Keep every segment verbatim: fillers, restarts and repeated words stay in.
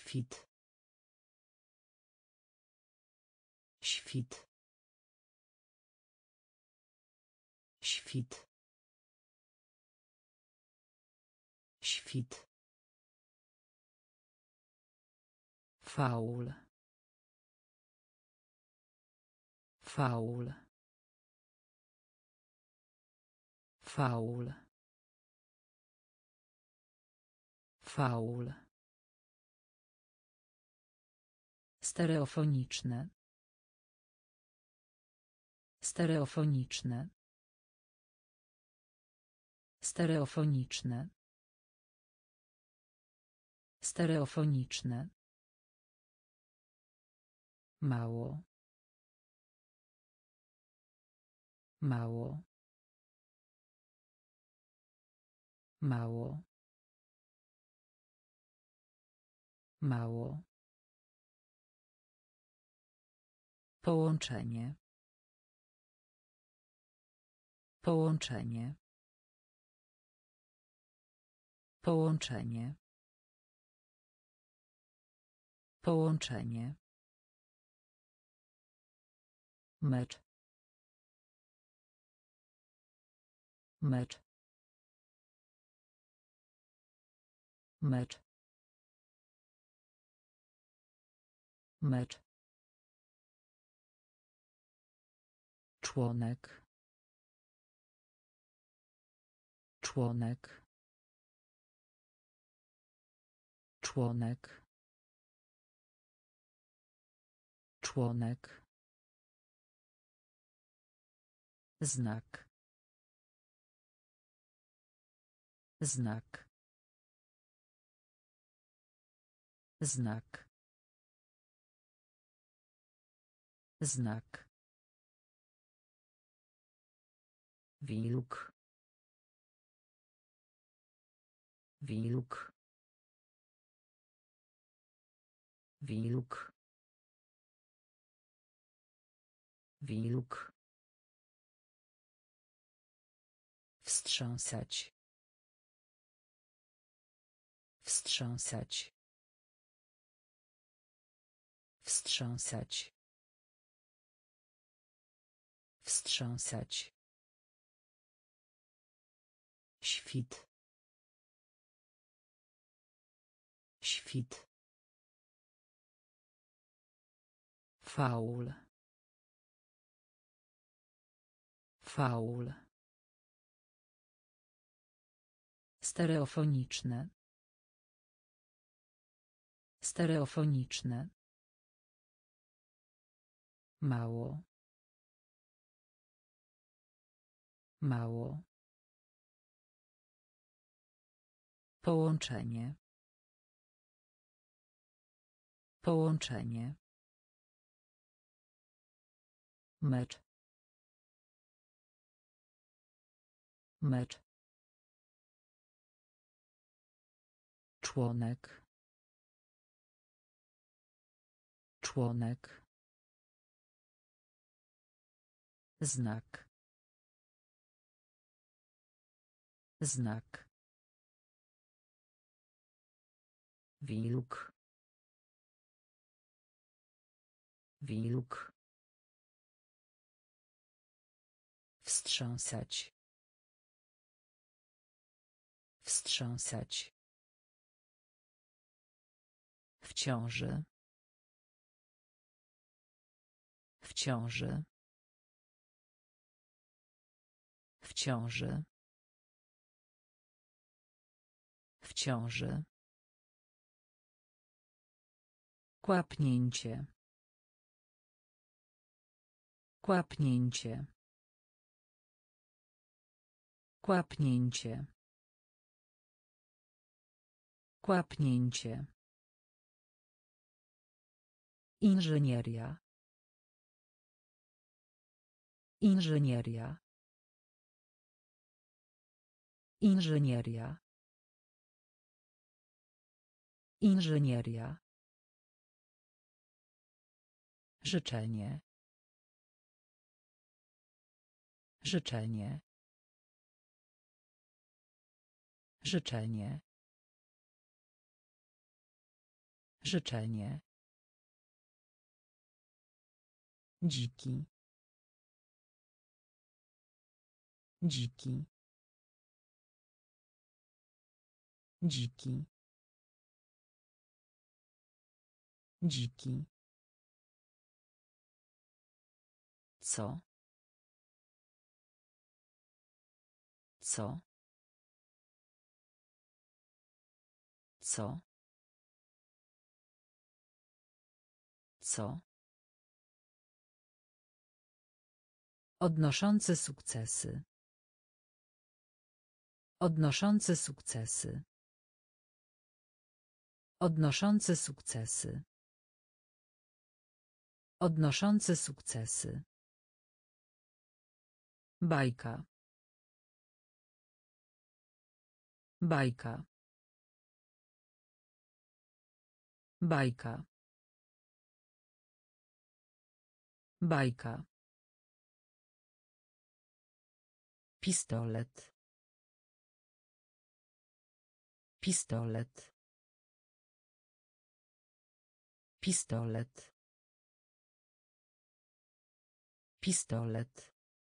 Świt. Świt. Świt. Świt. Faul. Faul. Faul. Faul. Stereofoniczne. Stereofoniczne. Stereofoniczne. Stereofoniczne. Mało. Mało. Mało. Mało. Połączenie. Połączenie. Połączenie. Połączenie. Mecz. Mecz. Mecz. Mecz. Członek. Członek. Członek. Członek. Znak. Znak. Znak. Znak. Wilk. Wilk. Wilk. Wilk. Wstrząsać. Wstrząsać. Wstrząsać. Wstrząsać. Świt. Świt. Faul. Faul. Stereofoniczne. Stereofoniczne. Mało. Mało. Połączenie. Połączenie. Mecz. Mecz. Członek. Członek. Znak. Znak. Wilk. Wilk. Wstrząsać. Wstrząsać. W ciąży. W ciąży. W ciąży. W ciąży. Kłapnięcie. Kłapnięcie. Kłapnięcie. Kłapnięcie. Inżynieria. Inżynieria. Inżynieria. Inżynieria. Życzenie. Życzenie. Życzenie. Życzenie. Dziki. Dziki. Dziki. Dziki. Co? Co? Co? Co? Odnoszący sukcesy. Odnoszący sukcesy. Odnoszący sukcesy. Odnoszący sukcesy. Bajka. Bajka. Bajka. Bajka. Pistolet. Pistolet. Pistolet. Pistolet.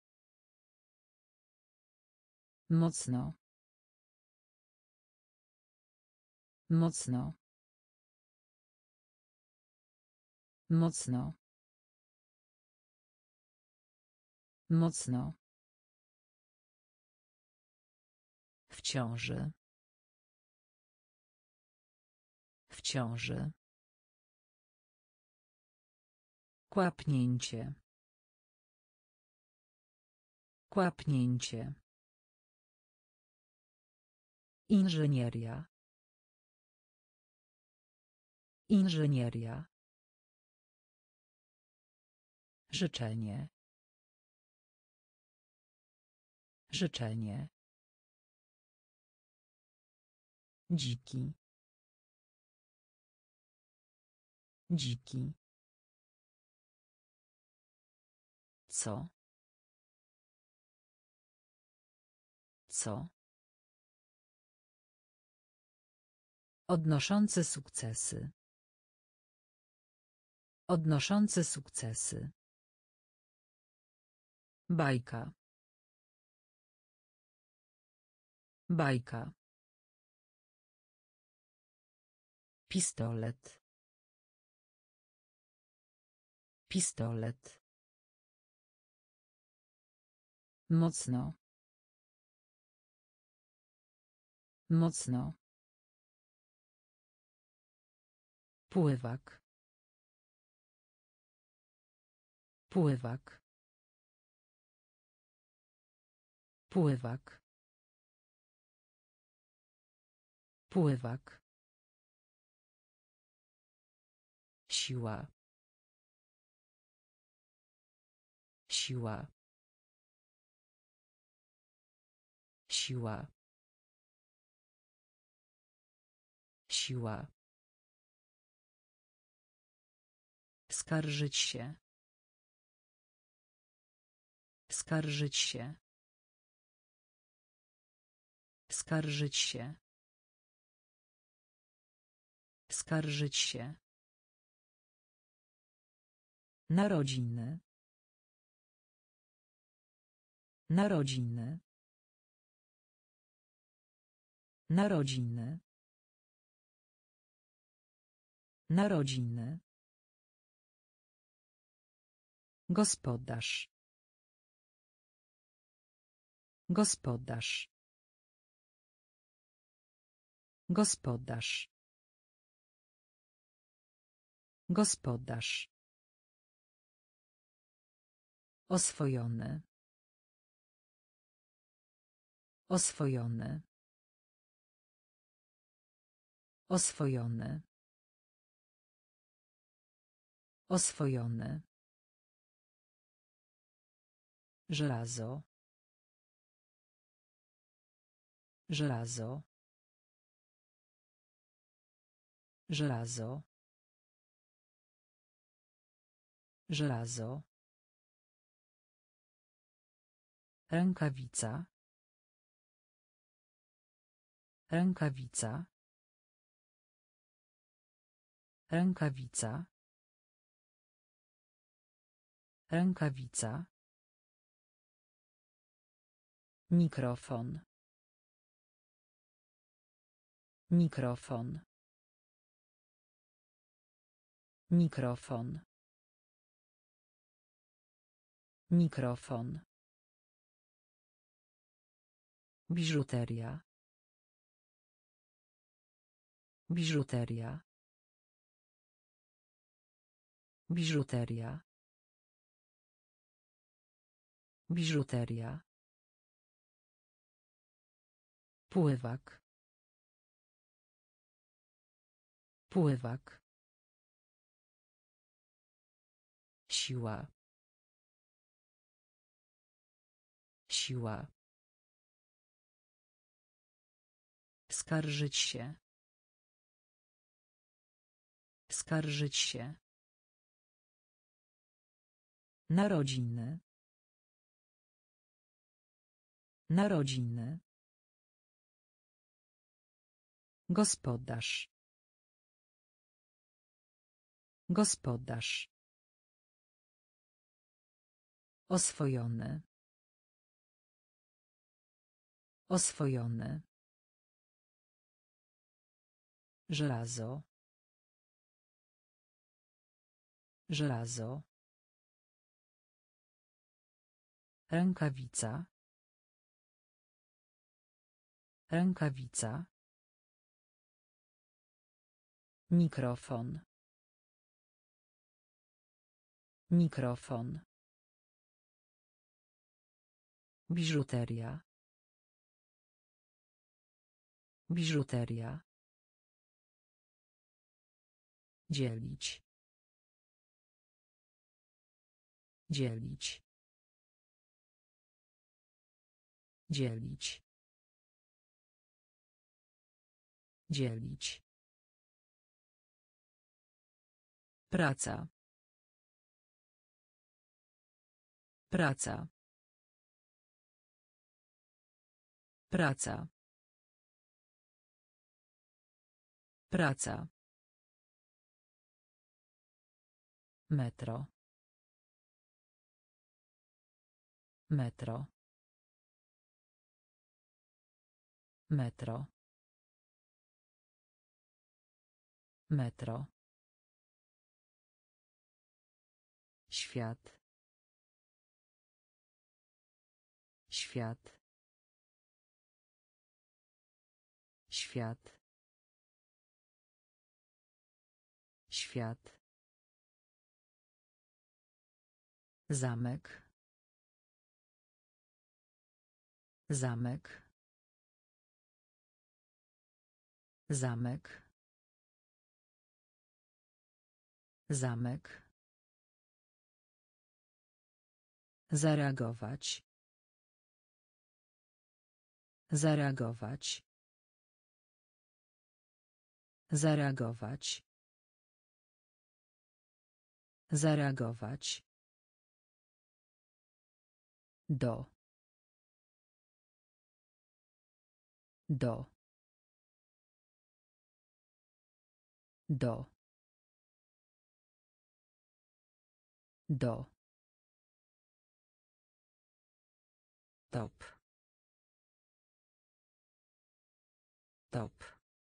Mocno. Mocno. Mocno. Mocno. W ciąży. W ciąży. Kłapnięcie. Kłapnięcie. Inżynieria. Inżynieria. Życzenie. Życzenie. Dziki. Dziki. Co? Co? Odnoszący sukcesy. Odnoszący sukcesy. Bajka. Bajka. Pistolet. Pistolet. Mocno. Mocno. Pływak. Pływak. Pływak. Pływak. Siła. Siła. Siła. Siła. Skarżyć się. Skarżyć się. Skarżyć się. Skarżyć się. Narodziny. Narodziny. Narodziny. Narodziny. Gospodarz. Gospodarz. Gospodarz. Gospodarz. Oswojony. Oswojony. Oswojony. Oswojony. Żelazo. Żelazo. Żelazo. Żelazo. Rękawica. Rękawica. Rękawica. Rękawica. Mikrofon. Mikrofon. Mikrofon. Mikrofon. Biżuteria. Biżuteria. Biżuteria. Biżuteria. Pływak. Pływak. Siła. Siła. Skarżyć się. Skarżyć się. Narodziny. Narodziny. Gospodarz. Gospodarz. Oswojony. Oswojony. Żelazo. Żelazo. Rękawica. Rękawica. Mikrofon. Mikrofon. Biżuteria. Biżuteria. Dzielić. Dzielić. Dzielić. Dzielić. Praca. Praca. Praca. Praca. Metro. Metro. Metro. Metro. Świat. Świat. Świat. Świat. Zamek. Zamek. Zamek. Zamek. Zareagować. Zareagować. Zareagować. Zareagować. Do. Do. Do. Do. Top. Top.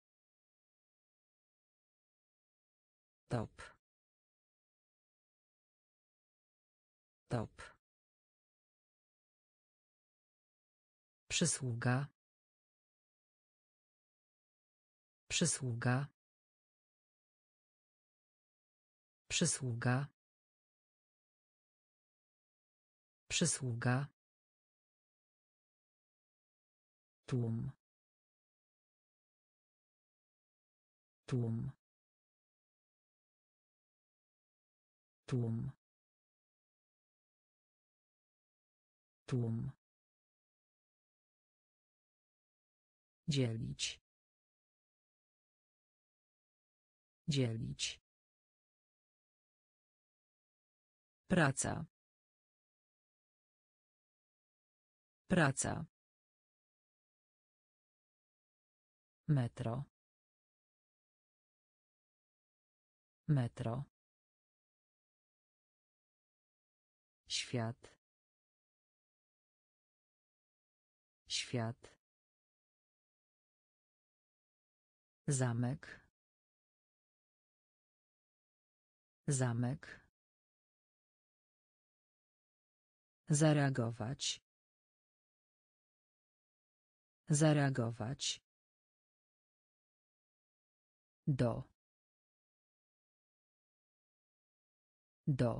Top. Top. Przysługa. Przysługa. Przysługa. Przysługa. Tłum. Tłum. Tłum. Tłum. Dzielić. Dzielić. Praca. Praca. Metro. Metro. Świat. Świat. Zamek. Zamek. Zareagować. Zareagować. Do. Do.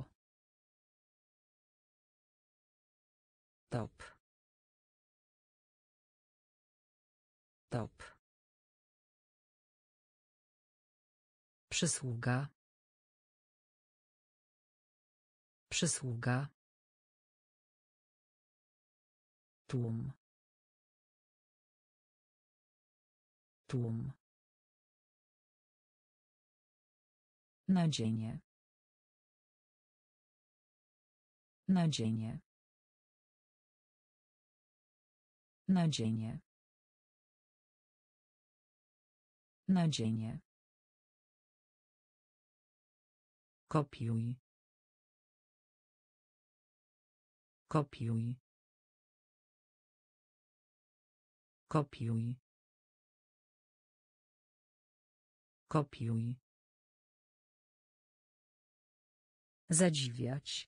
Top. Top. Przysługa. Przysługa. Tłum. Tłum. Nadzienie. Nadzienie. Nadzienie. Nadzienie. Kopiuj. Kopiuj. Kopiuj. Kopiuj. Zadziwiać.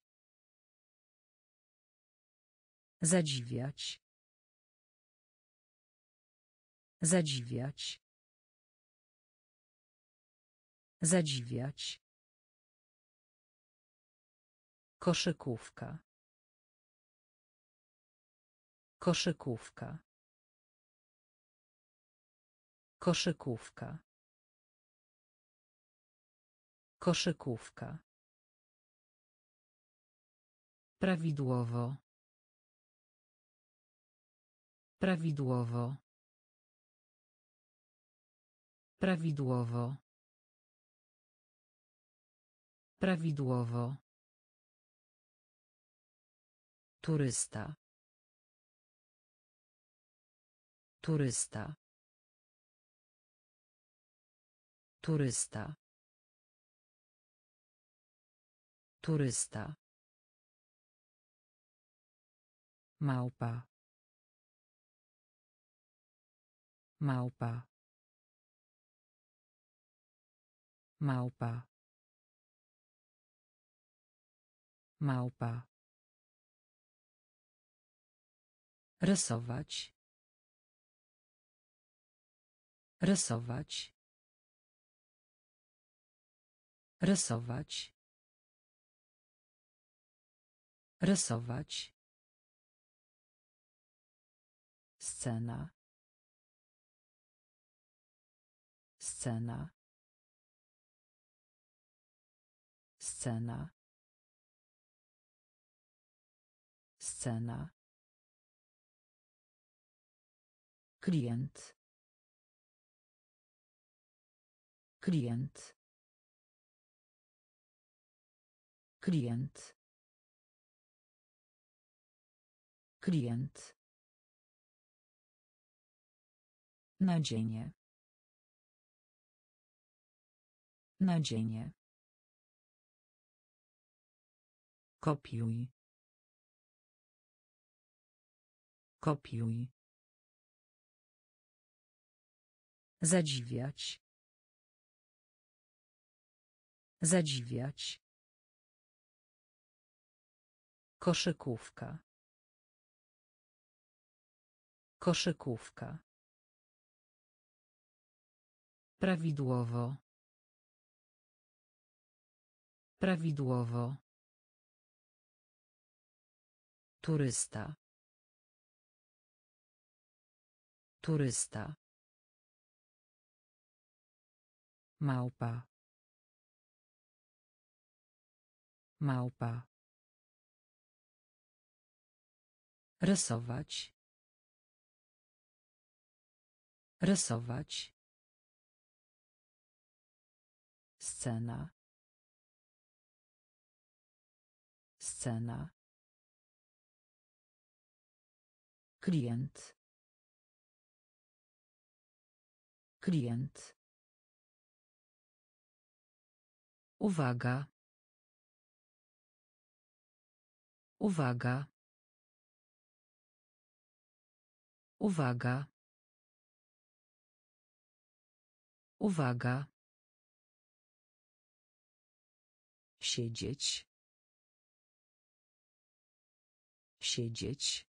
Zadziwiać. Zadziwiać. Zadziwiać. Koszykówka. Koszykówka. Koszykówka. Koszykówka. Prawidłowo. Prawidłowo. Prawidłowo. Prawidłowo. Turysta. Turysta. Turysta. Turysta. Małpa. Małpa. Małpa. Małpa. Rysować. Rysować. Rysować. Rysować. Scena. Scena. Scena. Scena. Klient. Klient. Klient. Klient. Nadzienie. Nadzienie. Kopiuj. Kopiuj. Zadziwiać. Zadziwiać. Koszykówka. Koszykówka. Prawidłowo. Prawidłowo. Turysta. Turysta. Małpa. Małpa. Rysować. Rysować. Scena. Scena. Klient. Klient. Uwaga. Uwaga. Uwaga. Uwaga. Siedzieć. Siedzieć.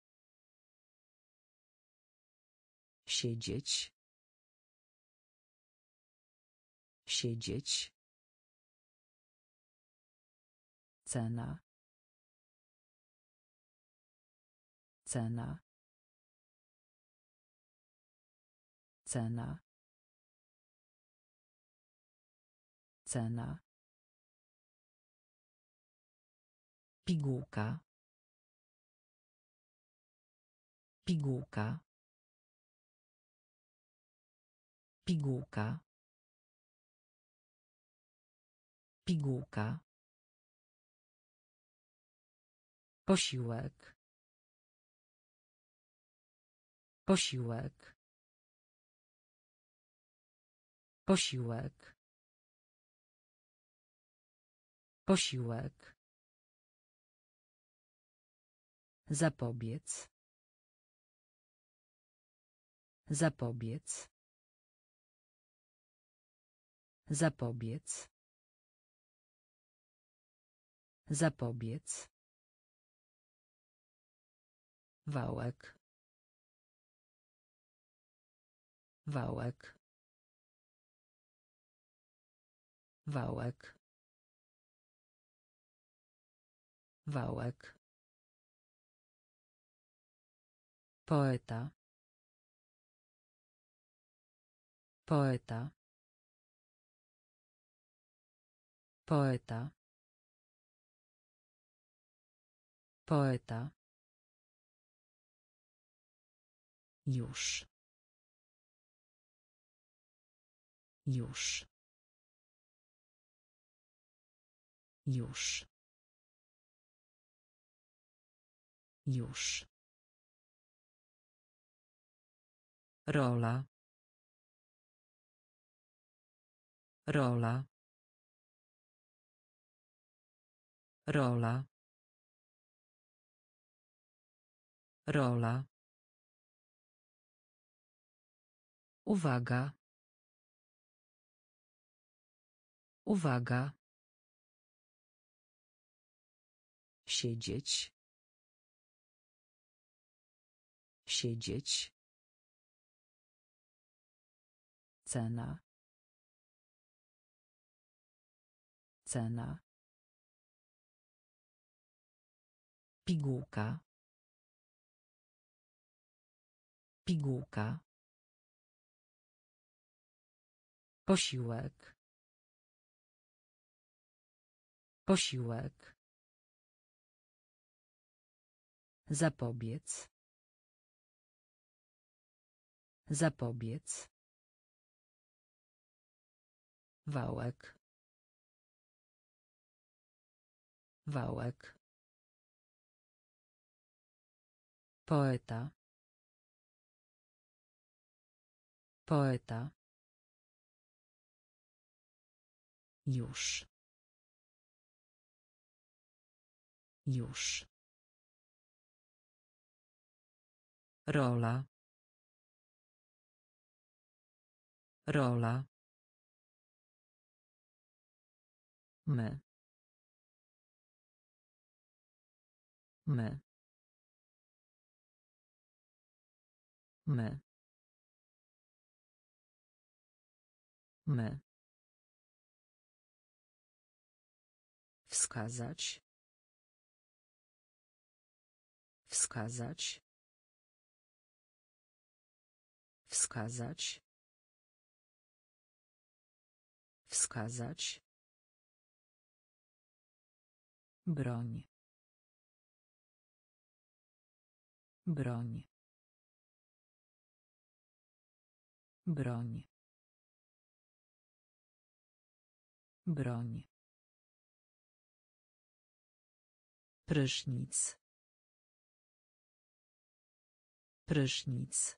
Siedzieć. Siedzieć. Cena. Cena. Cena. Cena. Pigułka. Pigułka. Pigułka. Pigułka. Posiłek. Posiłek. Posiłek. Posiłek. Zapobiec. Zapobiec. Zapobiec. Zapobiec. Wałek. Wałek. Wałek. Wałek. Poeta. Poeta. Poeta. Poeta. Już. Już. Już. Już. Rola. Rola. Rola. Rola. Uwaga. Uwaga. Siedzieć. Siedzieć. Cena. Cena. Pigułka. Pigułka. Posiłek. Posiłek. Zapobiec. Zapobiec. Wałek. Wałek. Poeta. Poeta. Już. Już. Rola. Rola. My. My. My. My. Wskazać. Wskazać. Wskazać. Wskazać. Broń. Broń. Broń. Broń. Prysznic. Prysznic.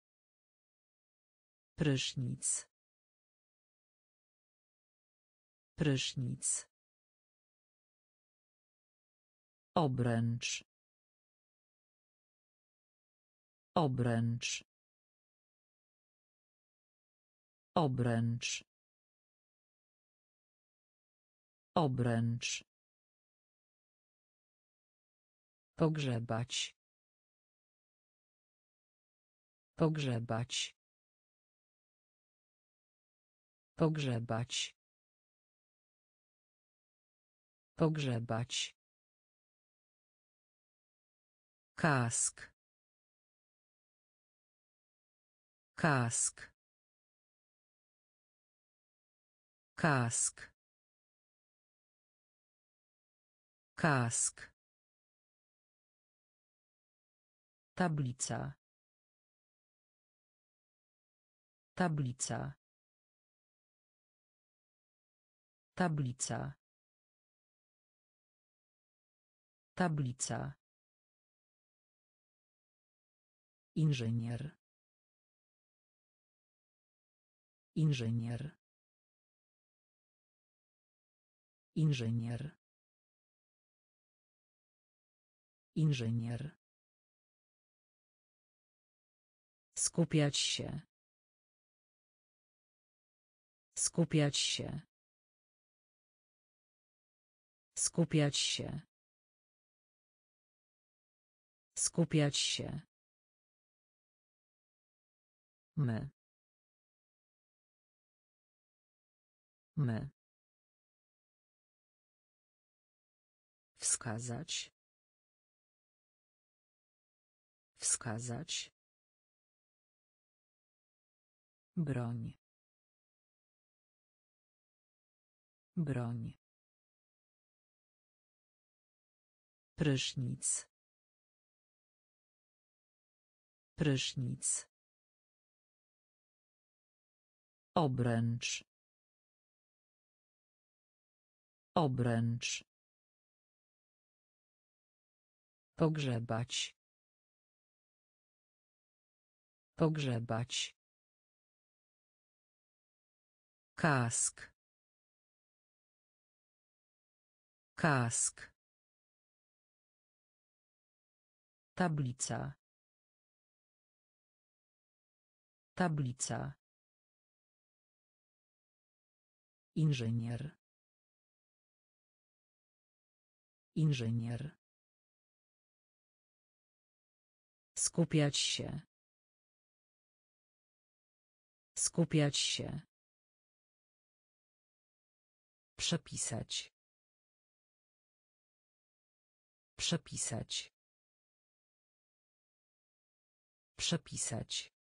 Prysznic. Prysznic. Obręcz. Obręcz. Obręcz. Obręcz. Pogrzebać. Pogrzebać. Pogrzebać. Pogrzebać. Kask. Kask. Kask. Kask. Tablica. Tablica. Tablica. Tablica. Inżynier. Inżynier. Inżynier. Inżynier. Skupiać się. Skupiać się. Skupiać się. Skupiać się. My. My. Wskazać. Wskazać. Broń. Broń. Prysznic. Prysznic. Obręcz. Obręcz. Pogrzebać. Pogrzebać. Kask. Kask. Tablica. Tablica. Inżynier. Inżynier. Skupiać się. Skupiać się. Przepisać. Przepisać. Przepisać.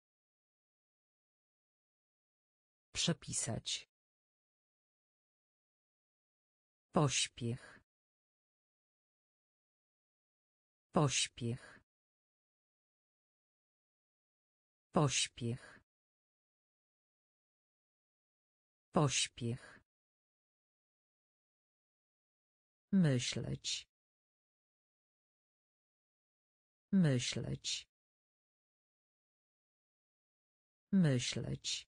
Przepisać. Pośpiech. Pośpiech. Pośpiech. Pośpiech. Myśleć. Myśleć. Myśleć.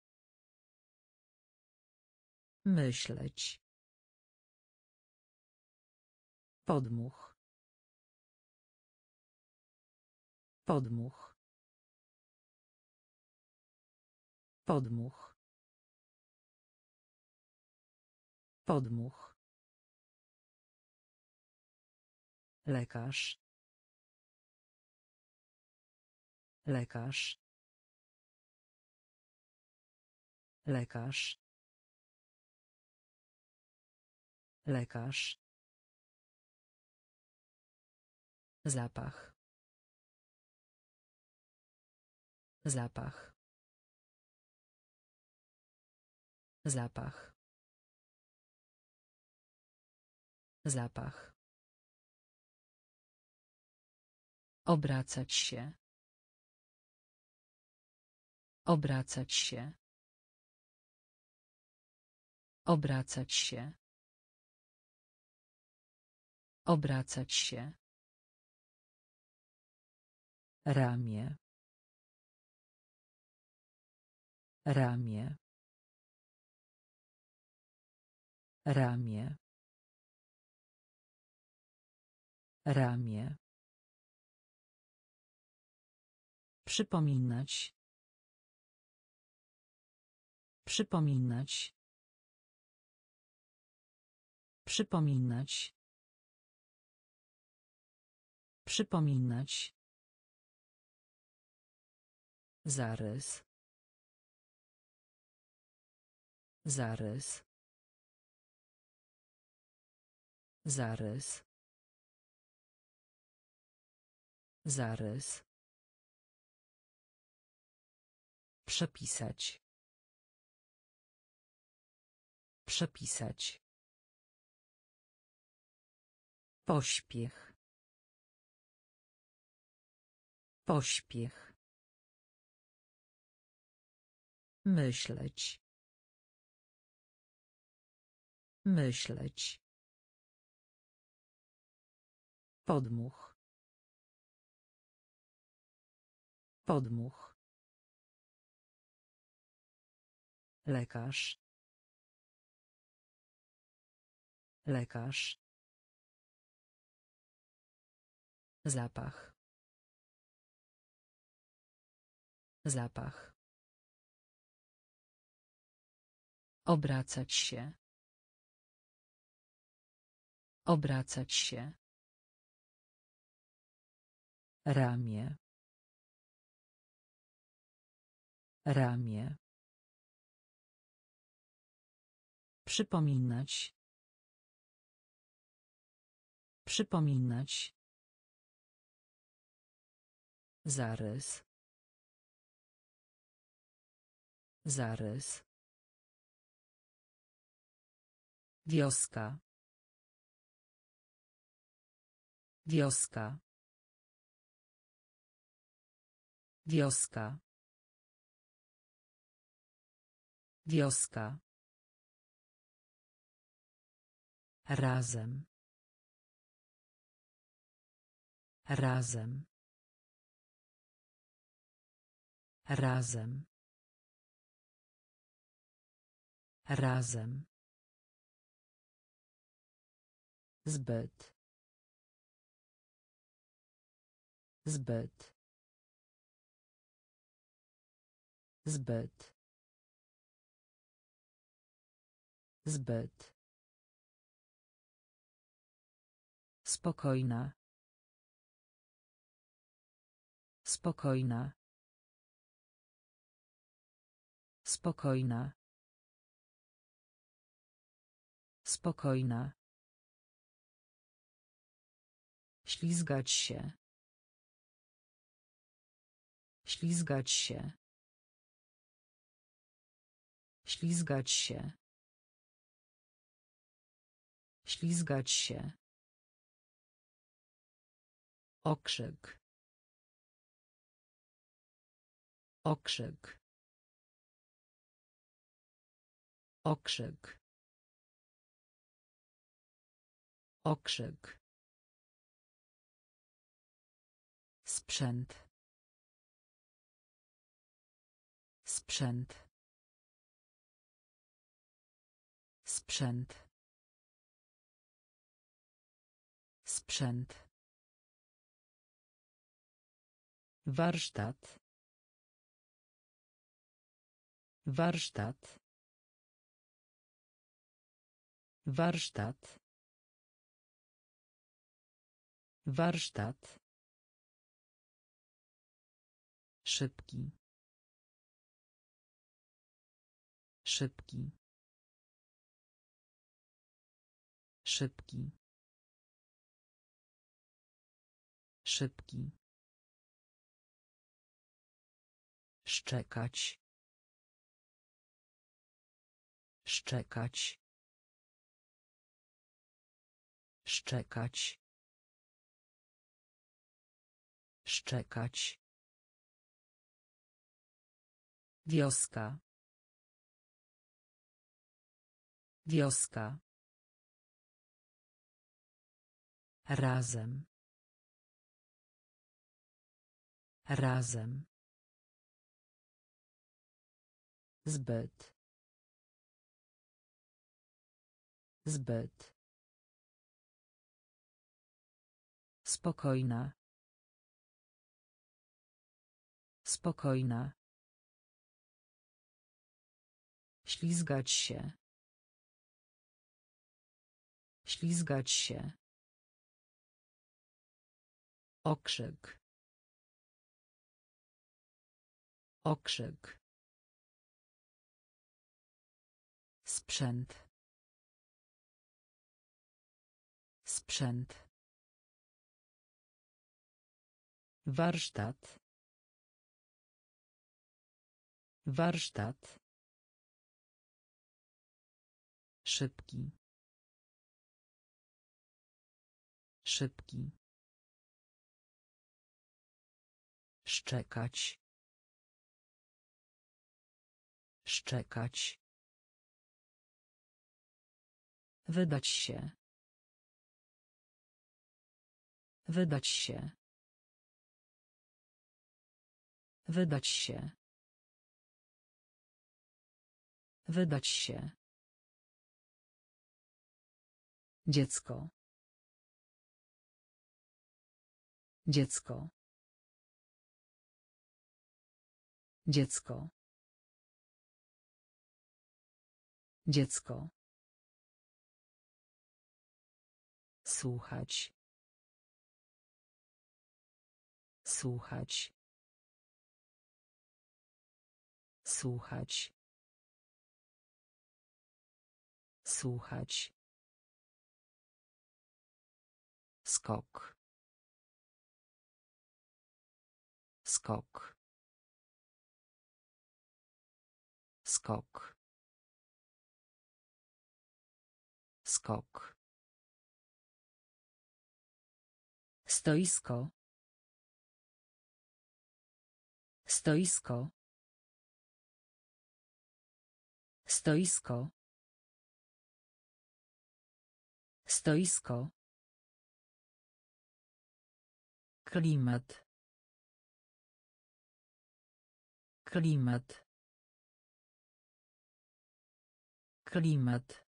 Myśleć. Podmuch. Podmuch. Podmuch. Podmuch. Lekarz. Lekarz. Lekarz. Lekarz. Zapach. Zapach. Zapach. Zapach. Obracać się. Obracać się. Obracać się. Obracać się. Ramię. Ramię. Ramię. Ramię. Przypominać. Przypominać. Przypominać. Przypominać. Zarys. Zarys. Zarys. Zarys. Przepisać. Przepisać. Pośpiech. Pośpiech. Myśleć. Myśleć. Podmuch. Podmuch. Lekarz. Lekarz. Zapach. Zapach. Obracać się. Obracać się. Ramię. Ramię. Przypominać. Przypominać. Zarys. Zarys. Wioska. Wioska. Wioska. Wioska. Razem. Razem. Razem. Razem. Zbyt. Zbyt. Zbyt. Zbyt. Spokojna. Spokojna. Spokojna. Spokojna. Ślizgać się. Ślizgać się. Ślizgać się. Ślizgać się. Okrzyk. Okrzyk. Okrzyk. Okrzyk. Sprzęt. Sprzęt. Sprzęt. Sprzęt. Warsztat. Warsztat. Warsztat. Warsztat. Szybki. Szybki. Szybki. Szybki. Szczekać. Szczekać. Szczekać. Szczekać. Wioska. Wioska. Razem. Razem. Zbyt. Zbyt. Spokojna. Spokojna. Ślizgać się. Ślizgać się. Okrzyk. Okrzyk. Sprzęt. Sprzęt. Warsztat. Warsztat. Szybki. Szybki. Szczekać. Szczekać. Wydać się. Wydać się. Wydać się. Wydać się. Dziecko. Dziecko. Dziecko. Dziecko. Słuchać. Słuchać. Słuchać. Słuchać. Skok. Skok. Skok. Skok. Stoisko. Stoisko. Stoisko. Stoisko. Klimat. Klimat. Klimat.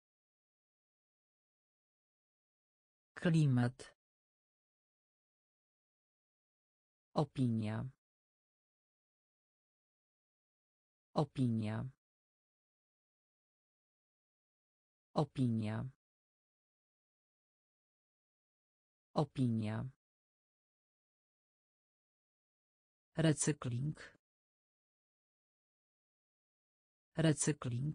Klimat. Opinia. Opinia. Opinia. Opinia. Recykling. Recykling.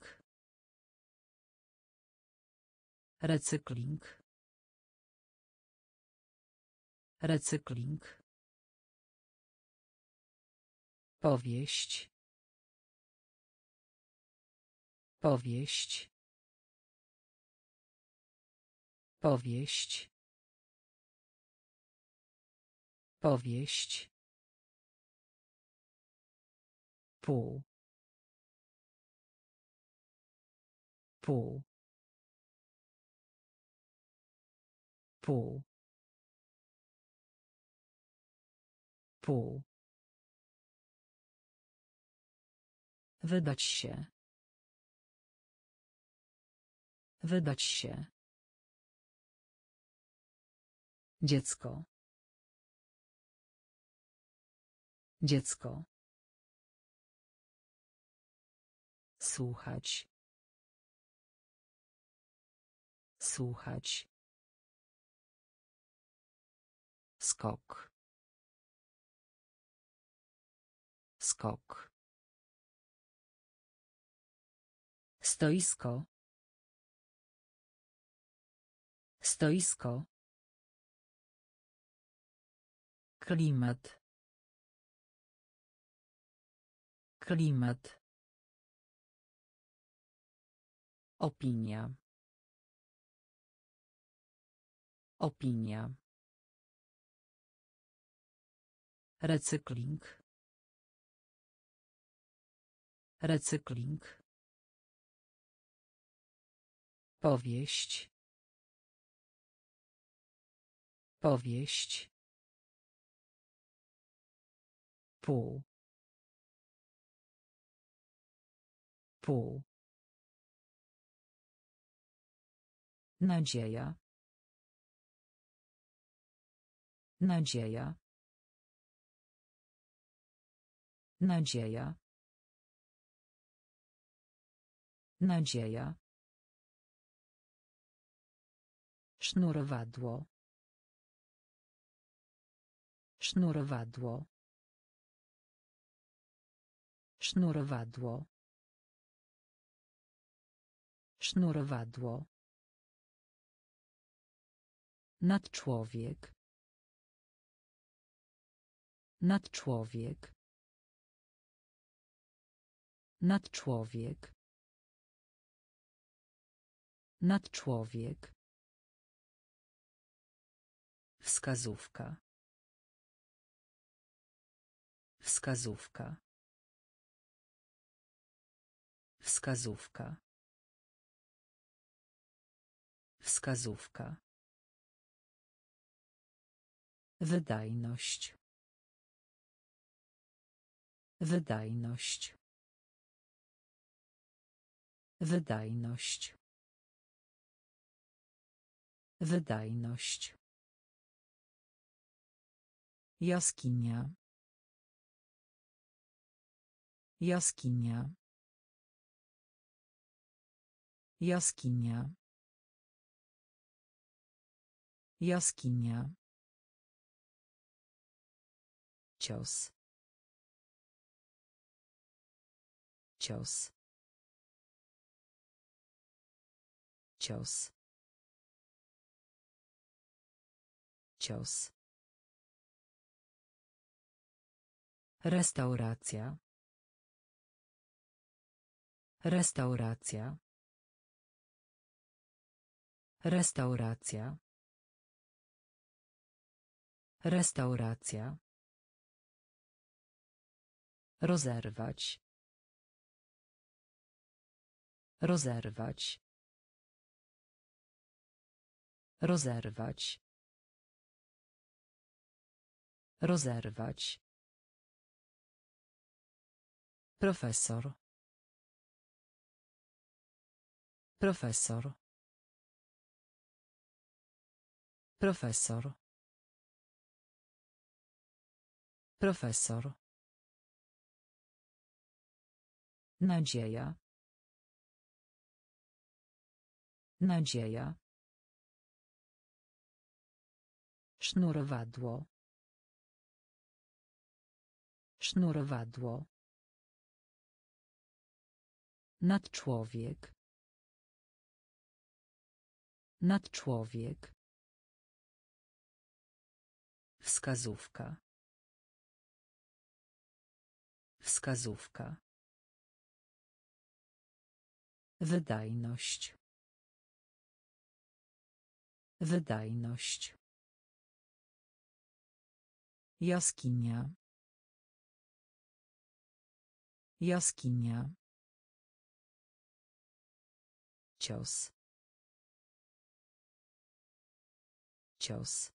Recykling. Recykling. Powieść. Powieść. Powieść. Powieść. Pół. Pół. Pół. Pół. Wydać się. Wydać się. Dziecko. Dziecko. Słuchać. Słuchać. Skok. Skok. Stoisko. Stoisko. Klimat. Klimat. Opinia. Opinia. Recykling. Recykling. Powieść. Powieść. Pół. Pół. Nadzieja. Nadzieja. Nadzieja. Nadzieja. Sznurowadło. Sznurowadło. Sznurowadło. Sznurowadło. Nadczłowiek. Nadczłowiek. Nadczłowiek. Nadczłowiek. Wskazówka. Wskazówka. Wskazówka. Wskazówka. Wydajność. Wydajność. Wydajność. Wydajność. Jaskinia. Jaskinia. Jaskinia. Jaskinia. Cios. Cios. Cios. Cios. Restauracja. Restauracja. Restauracja. Restauracja. Rozerwać. Rozerwać. Rozerwać. Rozerwać. Profesor. Profesor. Profesor. Profesor. Nadzieja. Nadzieja. Sznurowadło. Sznurowadło. Nadczłowiek. Nadczłowiek. Wskazówka. Wskazówka. Wydajność. Wydajność. Jaskinia. Jaskinia. Cios. Cios.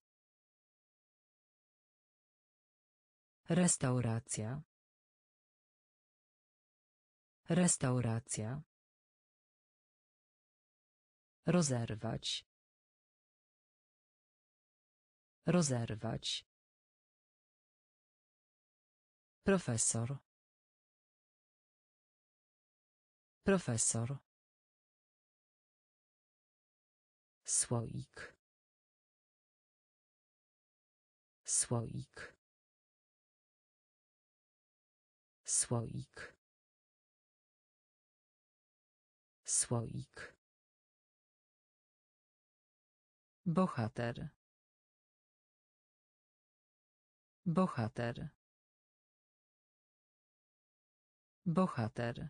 Restauracja. Restauracja. Rozerwać. Rozerwać. Profesor. Profesor. Słoik. Słoik. Słoik. Słoik. Bohater. Bohater. Bohater.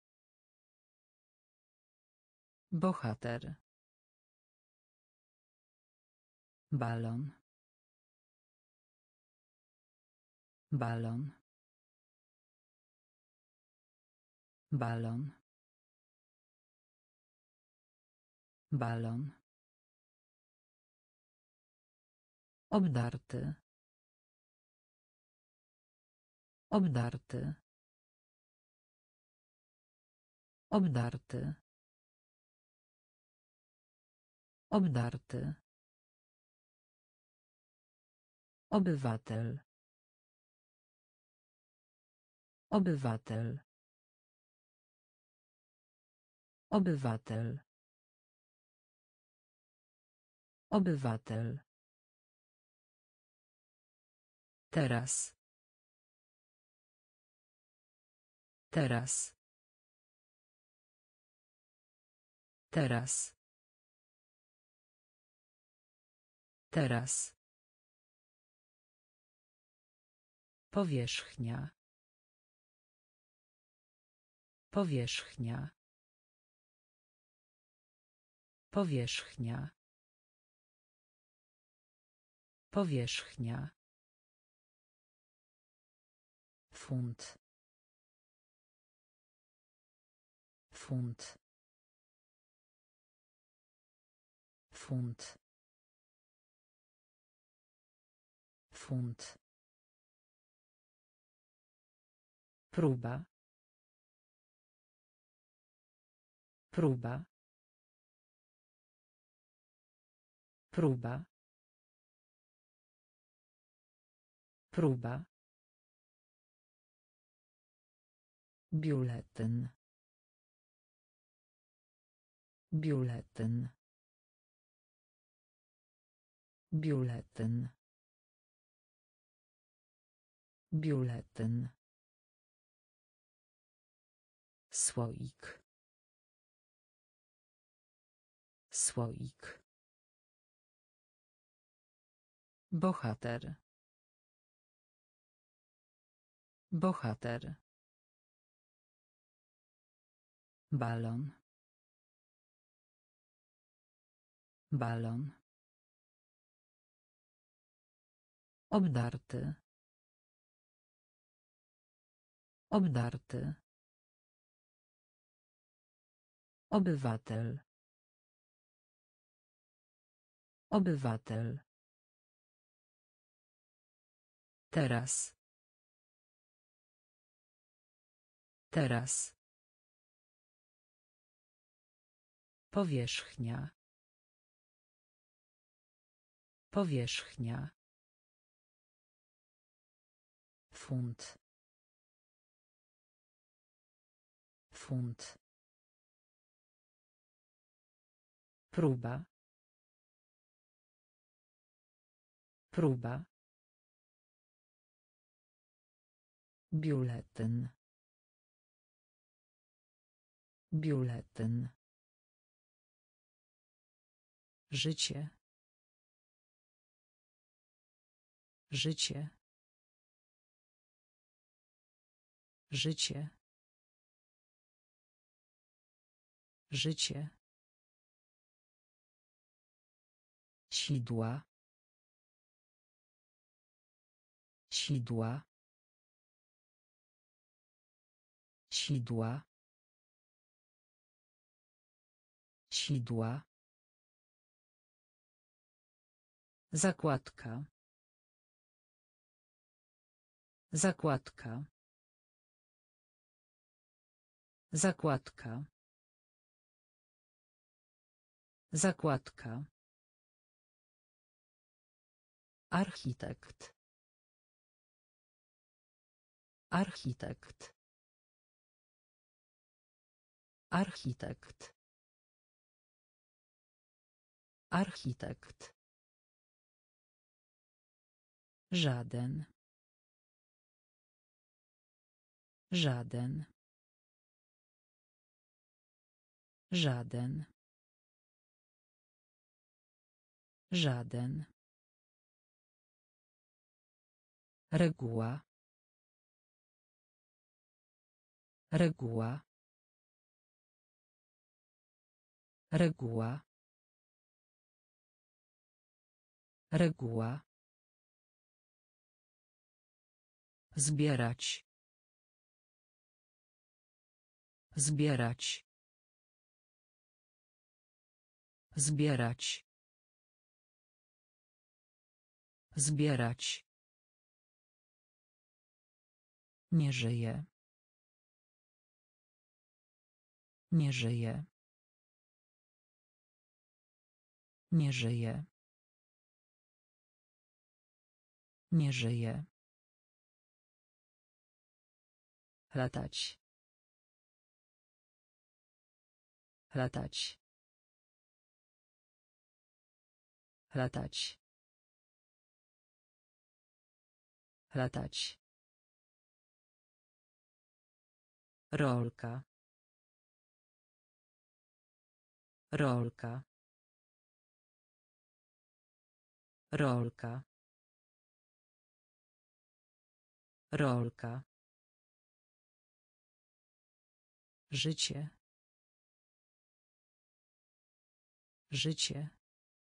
Bohater. Balon. Balon. Balon. Balon. Obdarty. Obdarty. Obdarty. Obdarty. Obywatel. Obywatel. Obywatel. Obywatel. Teraz. Teraz. Teraz. Teraz. Powierzchnia. Powierzchnia. Powierzchnia. Powierzchnia. Funt. Funt. Funt. Funt. Próba. Próba. Próba. Próba. Biuletyn. Biuletyn. Biuletyn. Biuletyn. Słoik. Słoik. Bohater. Bohater. Balon. Balon. Obdarty. Obdarty. Obywatel. Obywatel. Teraz. Teraz. Powierzchnia. Powierzchnia. Funt. Funt. Próba. Próba. Biuletyn. Biuletyn. Życie. Życie. Życie. Życie. Sidła. Sidła. Sidła. Sidła. Zakładka. Zakładka. Zakładka. Zakładka. Architekt. Architekt. Architekt. Architekt. Żaden. Żaden. Żaden. Żaden. Reguła. Reguła. Reguła. Reguła. Zbierać. Zbierać. Zbierać. Zbierać. Nie żyje. Nie żyje. Nie żyje. Nie żyje. Latać. Latać. Latać. Latać. Rolka. Rolka. Rolka. Rolka. Życie. Życie.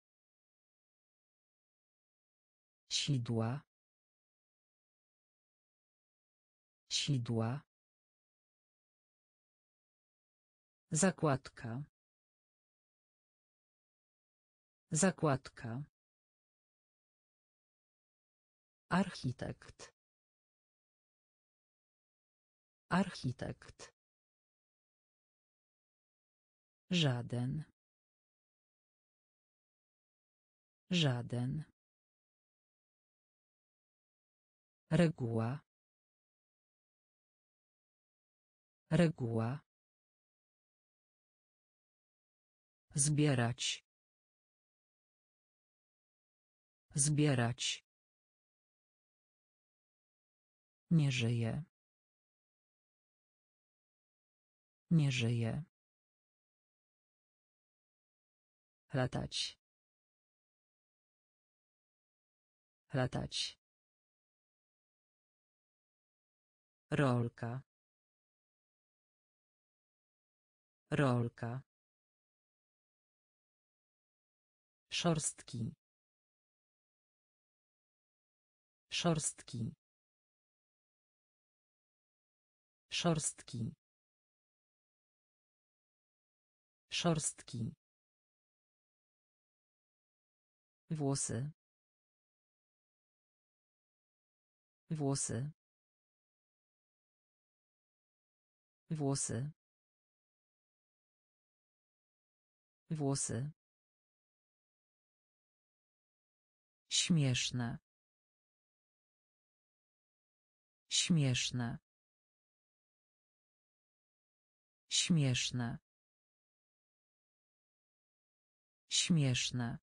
Sidła. Sidła. Zakładka. Zakładka. Architekt. Architekt. Żaden. Żaden. Reguła. Reguła. Zbierać. Zbierać. Nie żyje. Nie żyje. Latać. Latać. Rolka. Rolka. Szorstki. Szorstki. Szorstki. Szorstki. Włosy. Włosy. Włosy. Włosy. Śmieszne. Śmieszne. Śmieszne. Śmieszne.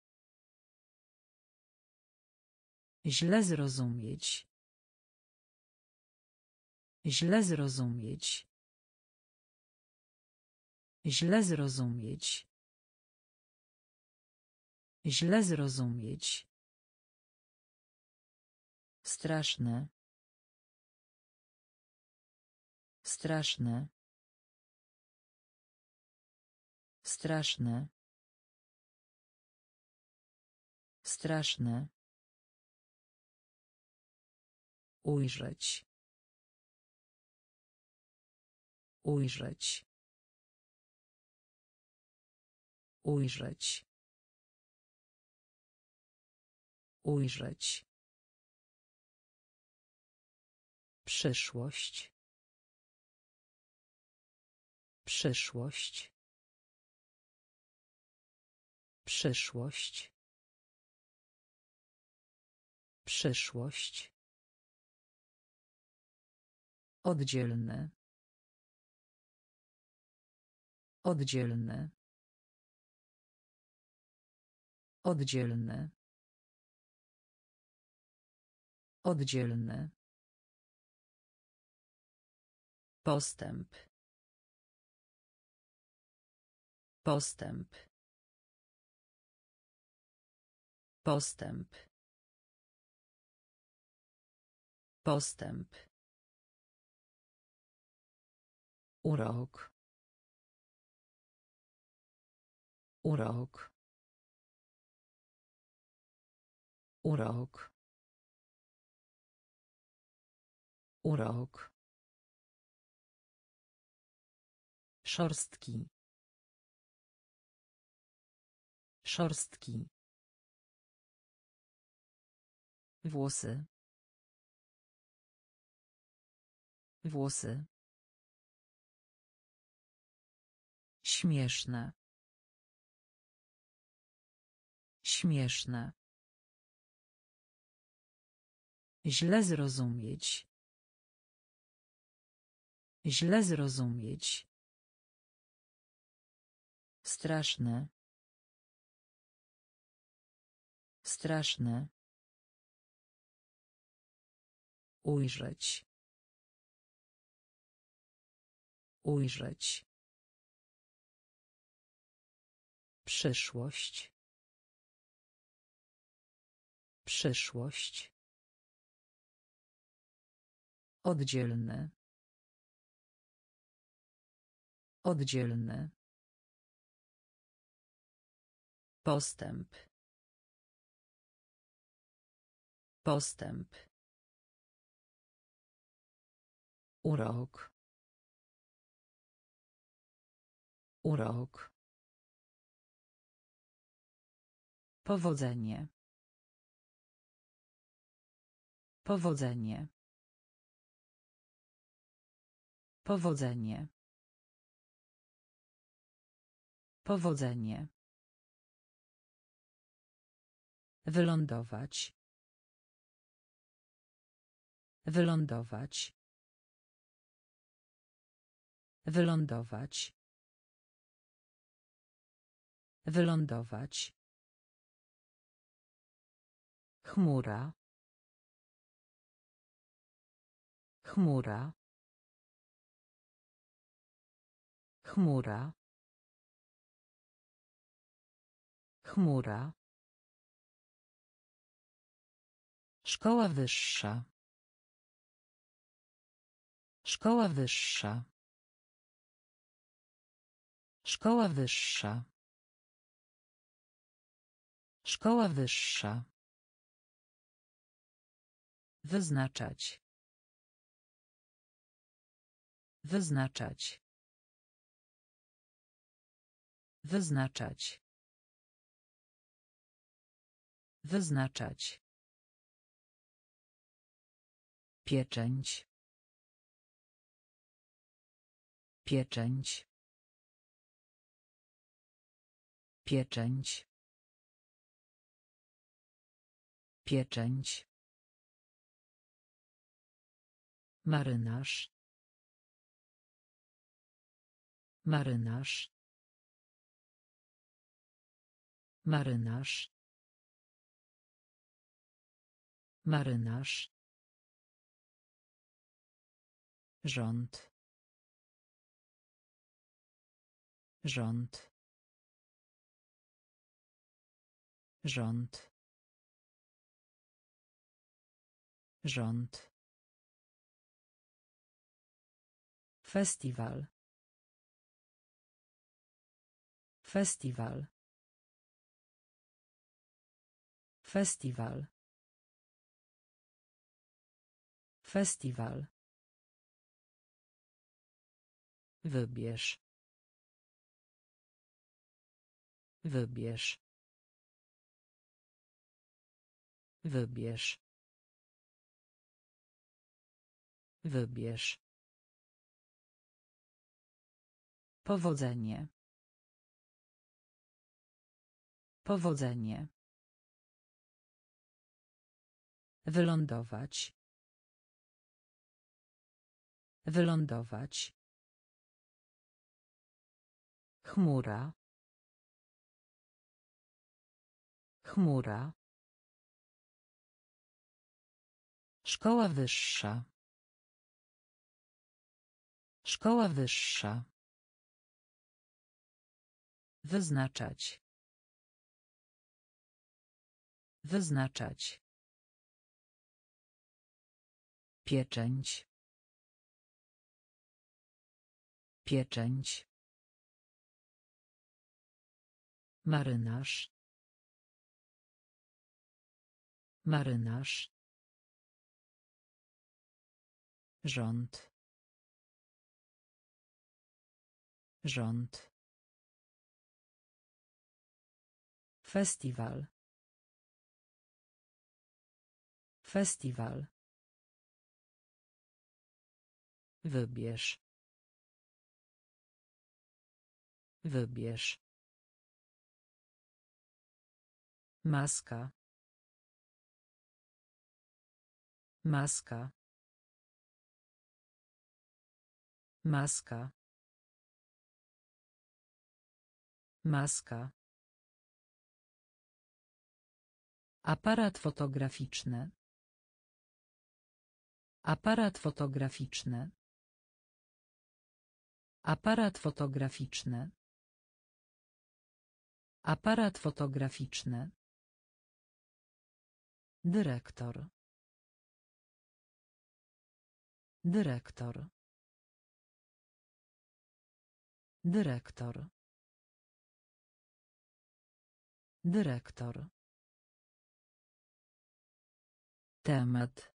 Źle zrozumieć. Źle zrozumieć. Źle zrozumieć. Źle zrozumieć. Straszne. Straszne. Straszne. Straszne. Ujrzeć. Ujrzeć. Ujrzeć. Ujrzeć. Przyszłość. Przyszłość. Przyszłość. Przyszłość. Oddzielny. Oddzielny. Oddzielny. Oddzielny. Postęp. Postęp. Postęp. Postęp. Urok. Urok. Urok. Urok. Szorstki. Szorstki. Włosy. Włosy. Śmieszne. Śmieszne. Źle zrozumieć. Źle zrozumieć. Straszne. Straszne. Ujrzeć. Ujrzeć. Przyszłość. Przyszłość. Oddzielny. Oddzielny. Postęp. Postęp. Urok. Urok. Powodzenie. Powodzenie. Powodzenie. Powodzenie. Wylądować. Wylądować. Wylądować. Wylądować. Chmura. Chmura. Chmura. Chmura. Szkoła wyższa. Szkoła wyższa. Szkoła wyższa. Szkoła wyższa. Wyznaczać. Wyznaczać. Wyznaczać. Wyznaczać. Pieczęć. Pieczęć. Pieczęć. Pieczęć. Marynarz. Marynarz. Marynarz. Marynarz. Rząd. Rząd. Rząd. Rząd. Festiwal. Festiwal. Festiwal. Festiwal. Wybierz. Wybierz. Wybierz. Wybierz. Powodzenie. Powodzenie. Wylądować. Wylądować. Chmura. Chmura. Szkoła wyższa. Szkoła wyższa. Wyznaczać. Wyznaczać. Pieczęć. Pieczęć. Marynarz. Marynarz. Rząd. Rząd. Festiwal. Festiwal. Wybierz. Wybierz. Maska. Maska. Maska. Maska. Aparat fotograficzny. Aparat fotograficzny. Aparat fotograficzny. Aparat fotograficzny. Dyrektor. Dyrektor. Dyrektor. Dyrektor. Temat.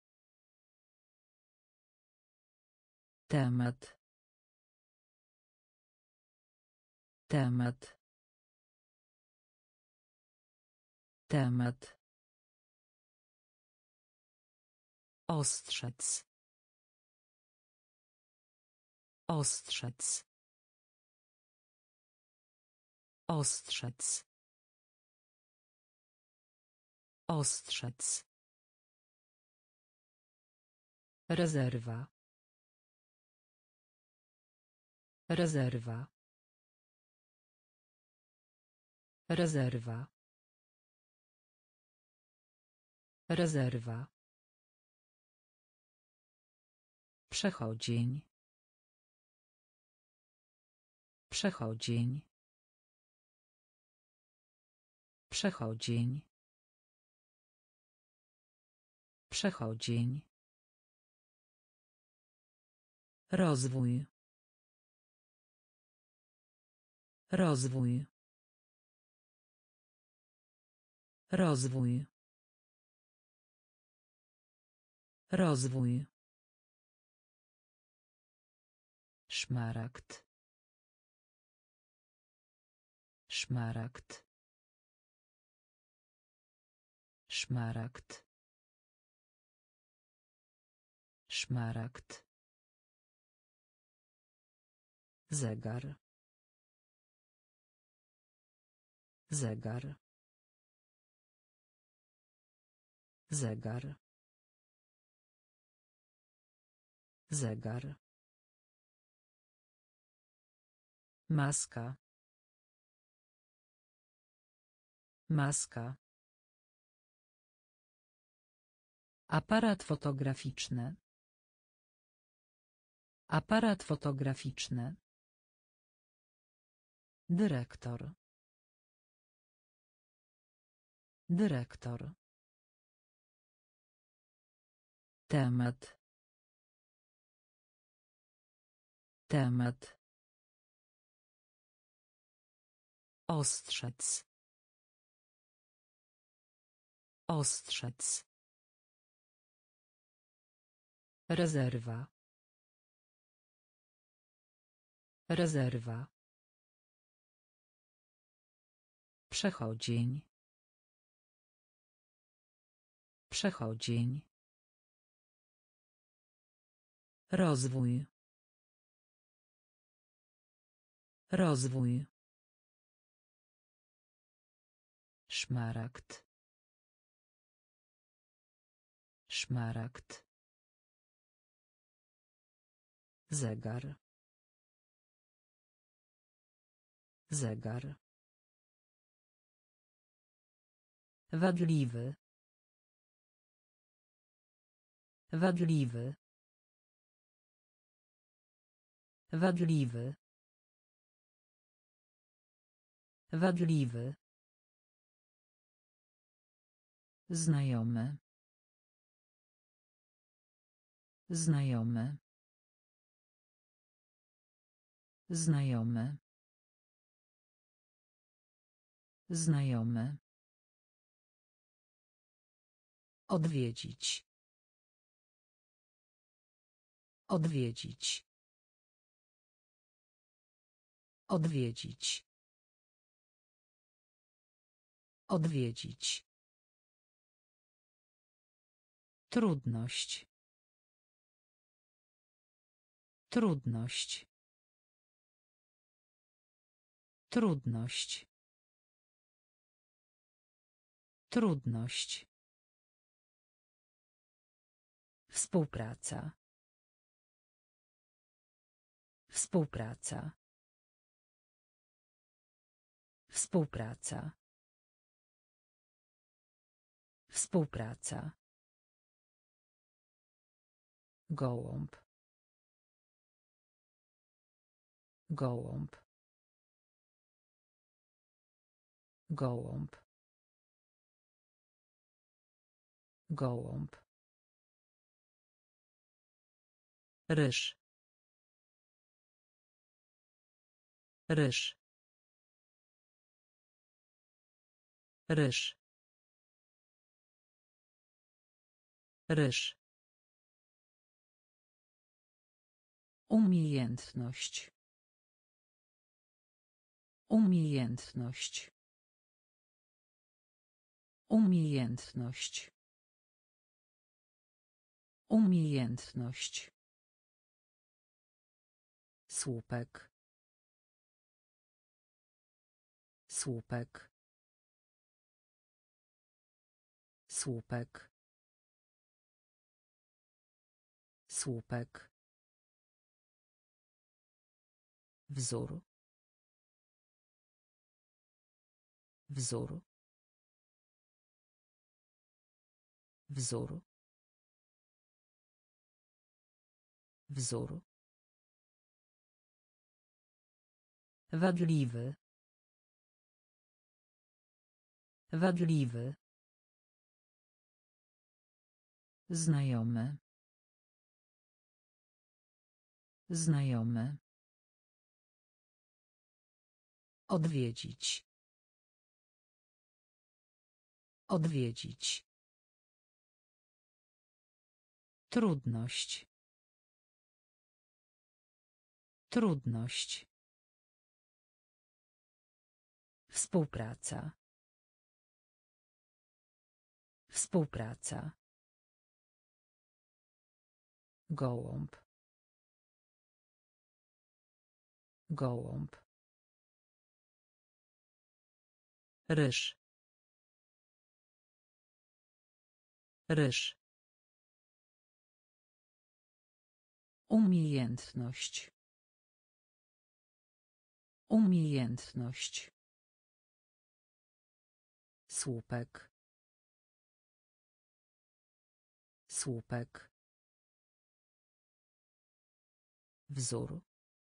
Temat. Temat. Temat. Ostrzec. Ostrzec. Ostrzec. Ostrzec. Rezerwa. Rezerwa. Rezerwa. Rezerwa. Przechodzień. Przechodzień. Przechodzień. Przechodzień. Rozwój. Rozwój. Rozwój. Rozwój. Szmaragd. Szmaragd. Szmaragd. Szmaragd. Zegar. Zegar. Zegar. Zegar. Maska. Maska. Aparat fotograficzny. Aparat fotograficzny. Dyrektor. Dyrektor. Temat. Temat. Ostrzec. Ostrzec. Rezerwa. Rezerwa. Przechodzień. Przechodzień. Rozwój. Rozwój. Szmaragd. Szmaragd. Zegar. Zegar. Wadliwy. Wadliwy. Wadliwy. Wadliwy. Znajomy. Znajomy. Znajomy. Znajomy. Odwiedzić. Odwiedzić. Odwiedzić. Odwiedzić. Trudność. Trudność. Trudność. Trudność. Współpraca. Współpraca. Współpraca. Współpraca. Gołąb. Gołąb. Gołąb. Gołąb. Ryż. Ryż. Ryż. Ryż. Umiejętność. Umiejętność. Umiejętność. Umiejętność. Słupek. Słupek. Słupek. Słupek. Wzór. Wzór. Wzór. Wzór. Wadliwy. Wadliwy. Znajomy. Znajomy. Odwiedzić. Odwiedzić. Trudność. Trudność. Współpraca. Współpraca. Gołąb. Gołąb. Ryż. Ryż. Umiejętność. Umiejętność. Słupek. Słupek. Wzór.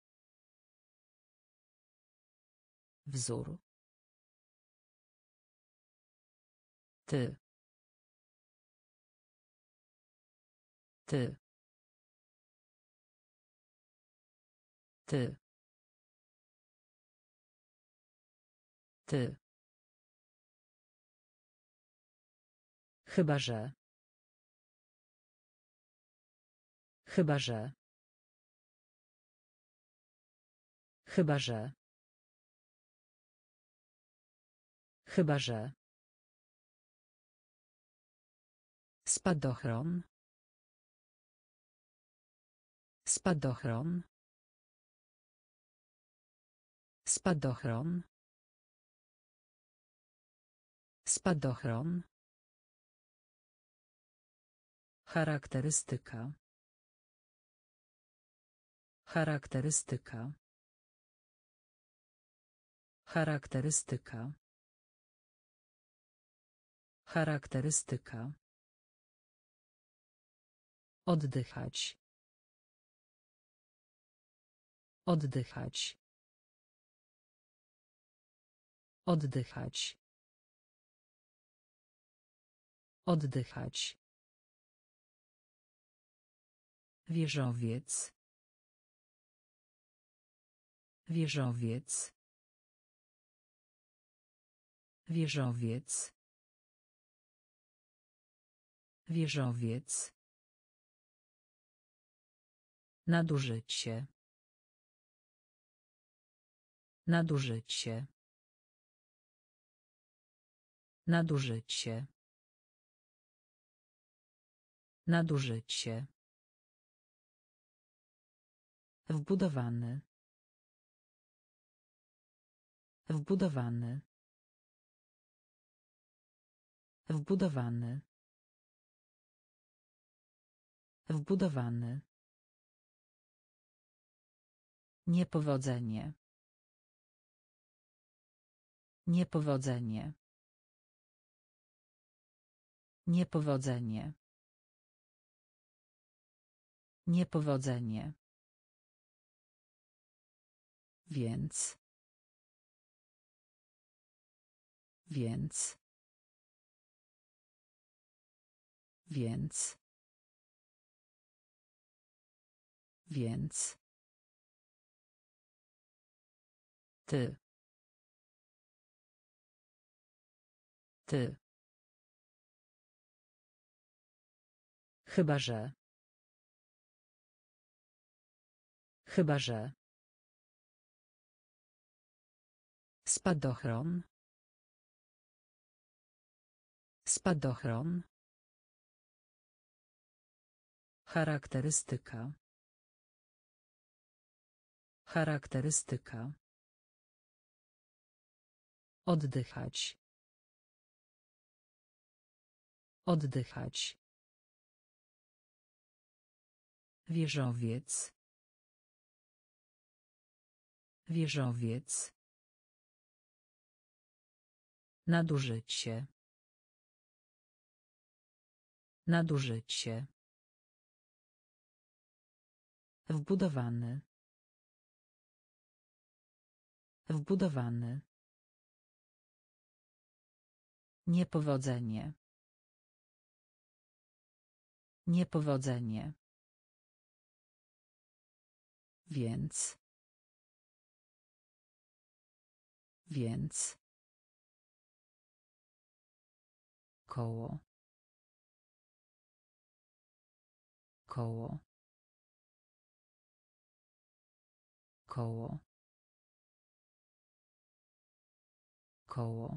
Wzór. Ty. Ty. Ty. Ty. Chyba że. Chyba że. Chyba że. Chyba że. Spadochron. Spadochron. Spadochron. Spadochron. Charakterystyka. Charakterystyka. Charakterystyka. Charakterystyka. Oddychać. Oddychać. Oddychać. Oddychać. Wieżowiec. Wieżowiec. Wieżowiec. Wieżowiec. Nadużycie. Nadużycie. Nadużycie. Nadużycie. Wbudowany. Wbudowany. Wbudowany. Wbudowany. Niepowodzenie. Niepowodzenie. Niepowodzenie. Niepowodzenie. Więc. Więc. Więc. Więc. Ty. Ty. Chyba że. Chyba że. Spadochron. Spadochron. Charakterystyka. Charakterystyka. Oddychać. Oddychać. Wieżowiec. Wieżowiec. Nadużycie. Nadużycie. Wbudowany. Wbudowany. Niepowodzenie. Niepowodzenie. Więc. Więc. Koło. Koło. Koło. Koło.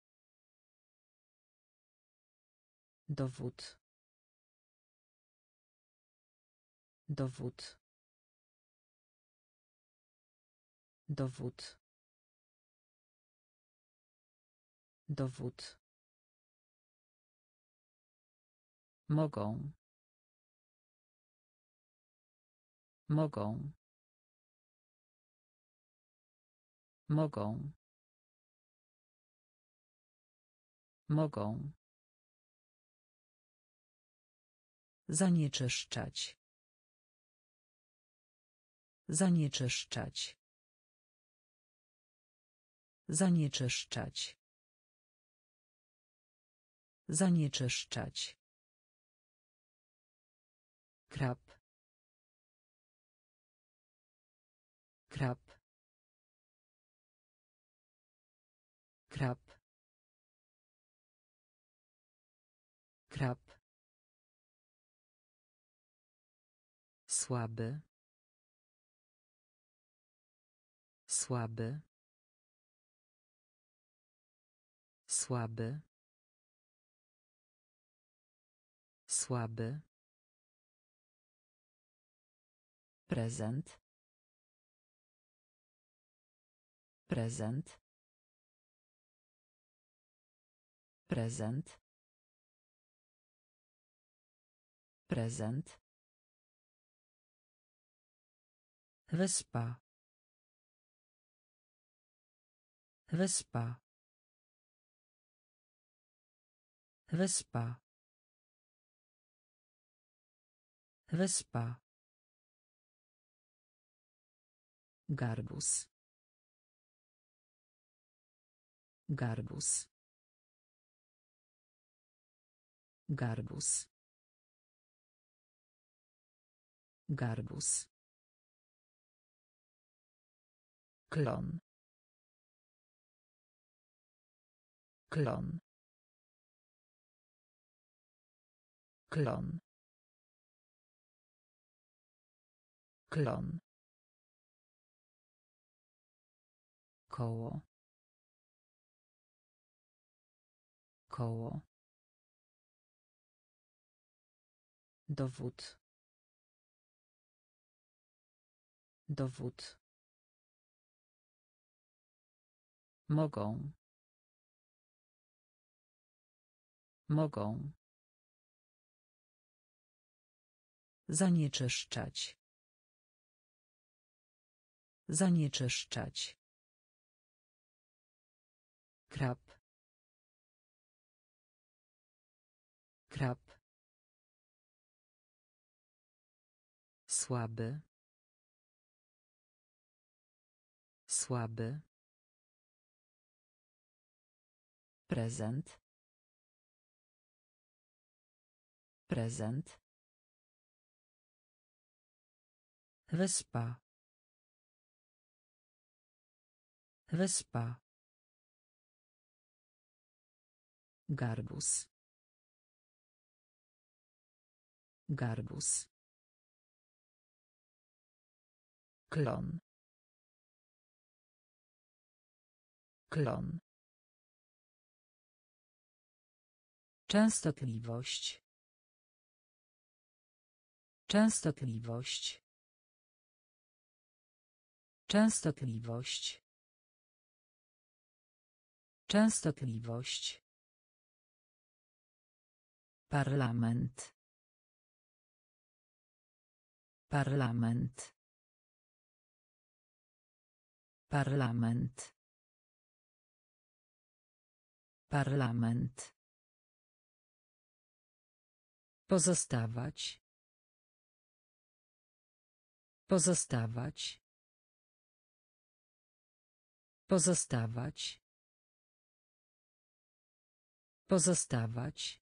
Dowód. Dowód. Dowód. Dowód. Mogą. Mogą. Mogą. Mogą. Zanieczyszczać. Zanieczyszczać. Zanieczyszczać. Zanieczyszczać. Krab. Krab. Krab. Krab. Słaby. Słaby. Słaby. Słaby. Prezent. Prezent. Prezent. Prezent. Wyspa. Wyspa. Wyspa. Wyspa. Garbus. Garbus. Garbus. Garbus. Klon. Klon. Klon. Klon. Koło. Koło. Dowód. Dowód. Mogą. Mogą. Zanieczyszczać. Zanieczyszczać. Krab. Krab. Słaby. Słaby. Prezent. Prezent. Wyspa. Wyspa. Garbus. Garbus. Klon. Klon. Częstotliwość. Częstotliwość. Częstotliwość. Częstotliwość. Parlament. Parlament. Parlament. Parlament. Pozostawać. Pozostawać. Pozostawać. Pozostawać.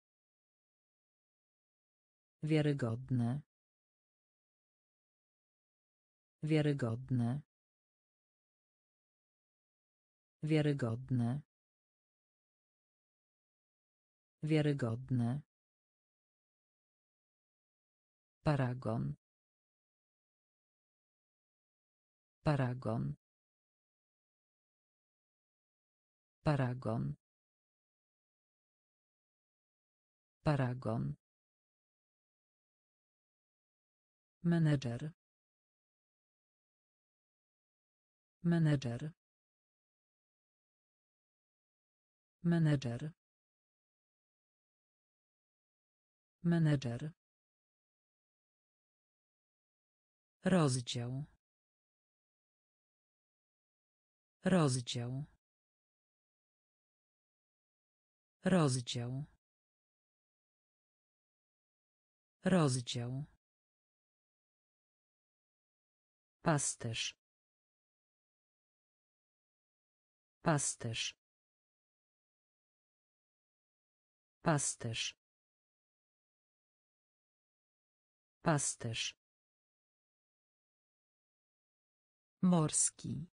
Wiarygodne. Wiarygodne. Wiarygodne. Wiarygodne. Paragon. Paragon. Paragon. Paragon. Menedżer. Menedżer. Menedżer. Menedżer. Rozdział. Rozdział. Rozdział. Rozdział. Pasterz. Pasterz. Pasterz. Pasterz. Morski.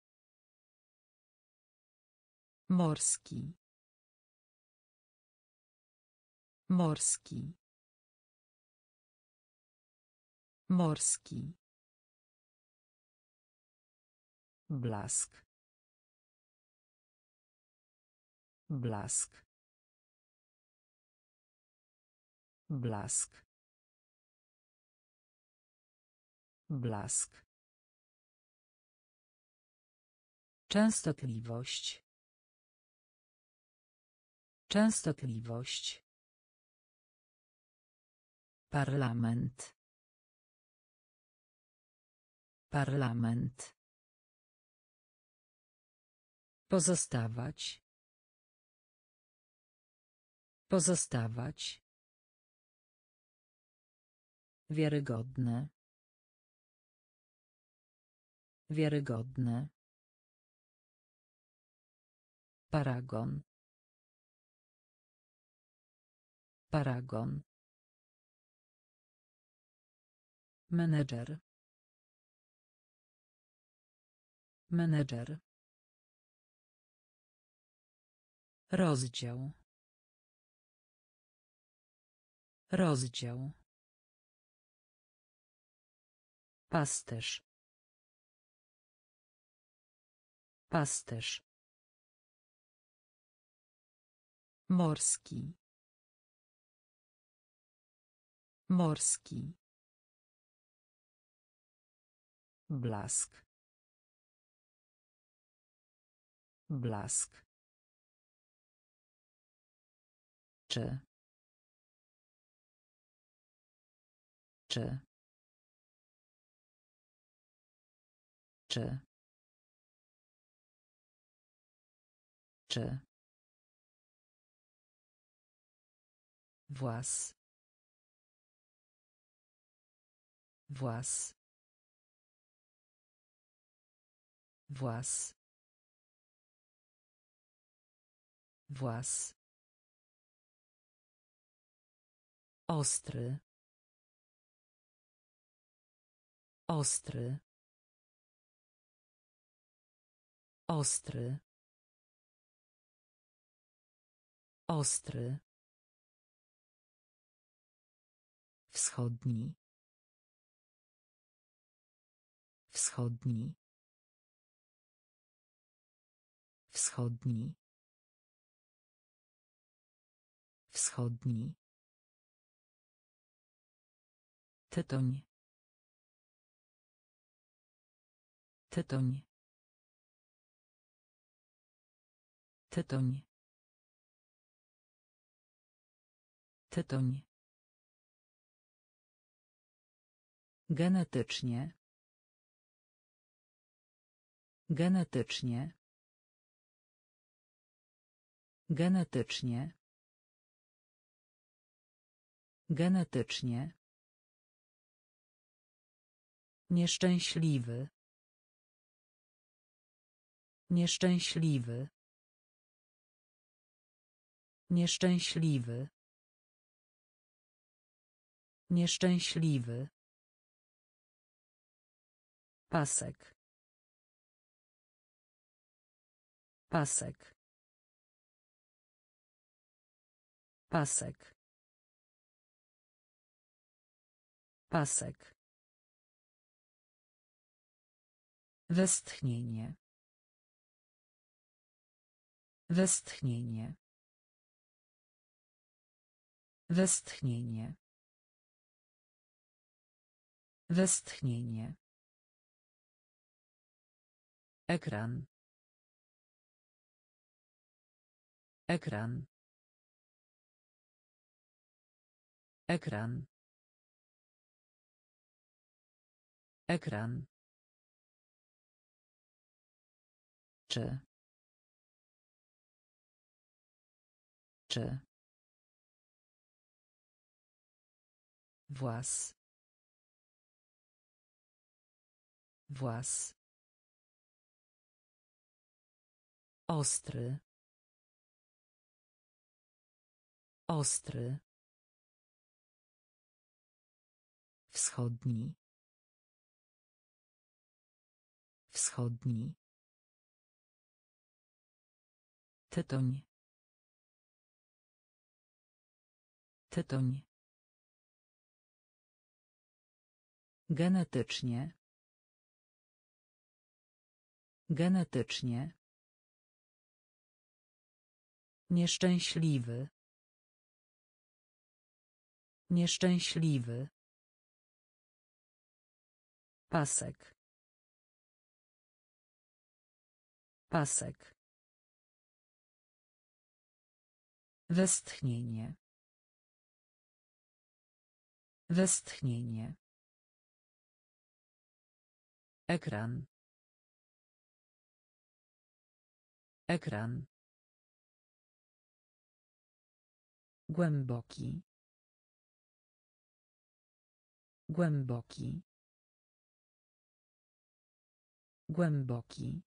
Morski. Morski. Morski. Blask. Blask. Blask. Blask. Częstotliwość. Częstotliwość. Parlament. Parlament. Pozostawać. Pozostawać. Wiarygodne. Wiarygodne. Paragon. Paragon. Menedżer. Menedżer. Rozdział. Rozdział. Pasterz. Pasterz. Morski. Morski. Blask. Blask. Czy. Czy. Czy. Czy. Włas. Włas. Włas. Włas. Ostry. Ostry. Ostry. Ostry. Wschodni. Wschodni. Wschodni. Wschodni. Tytoń. Tytoń. Tytoń. Tytoń. Genetycznie. Genetycznie. Genetycznie. Genetycznie. Nieszczęśliwy. Nieszczęśliwy. Nieszczęśliwy. Nieszczęśliwy. Pasek. Pasek. Pasek. Pasek. Westchnienie. Westchnienie. Westchnienie. Westchnienie. Ekran. Ekran. Ekran. Ekran. Czy. Czy. Włas. Włas. Ostry. Ostry. Wschodni. Wschodni. Tytoń. Tytoń. Genetycznie. Genetycznie. Nieszczęśliwy. Nieszczęśliwy. Pasek. Pasek. Westchnienie. Westchnienie. Ekran. Ekran. Głęboki. Głęboki. Głęboki.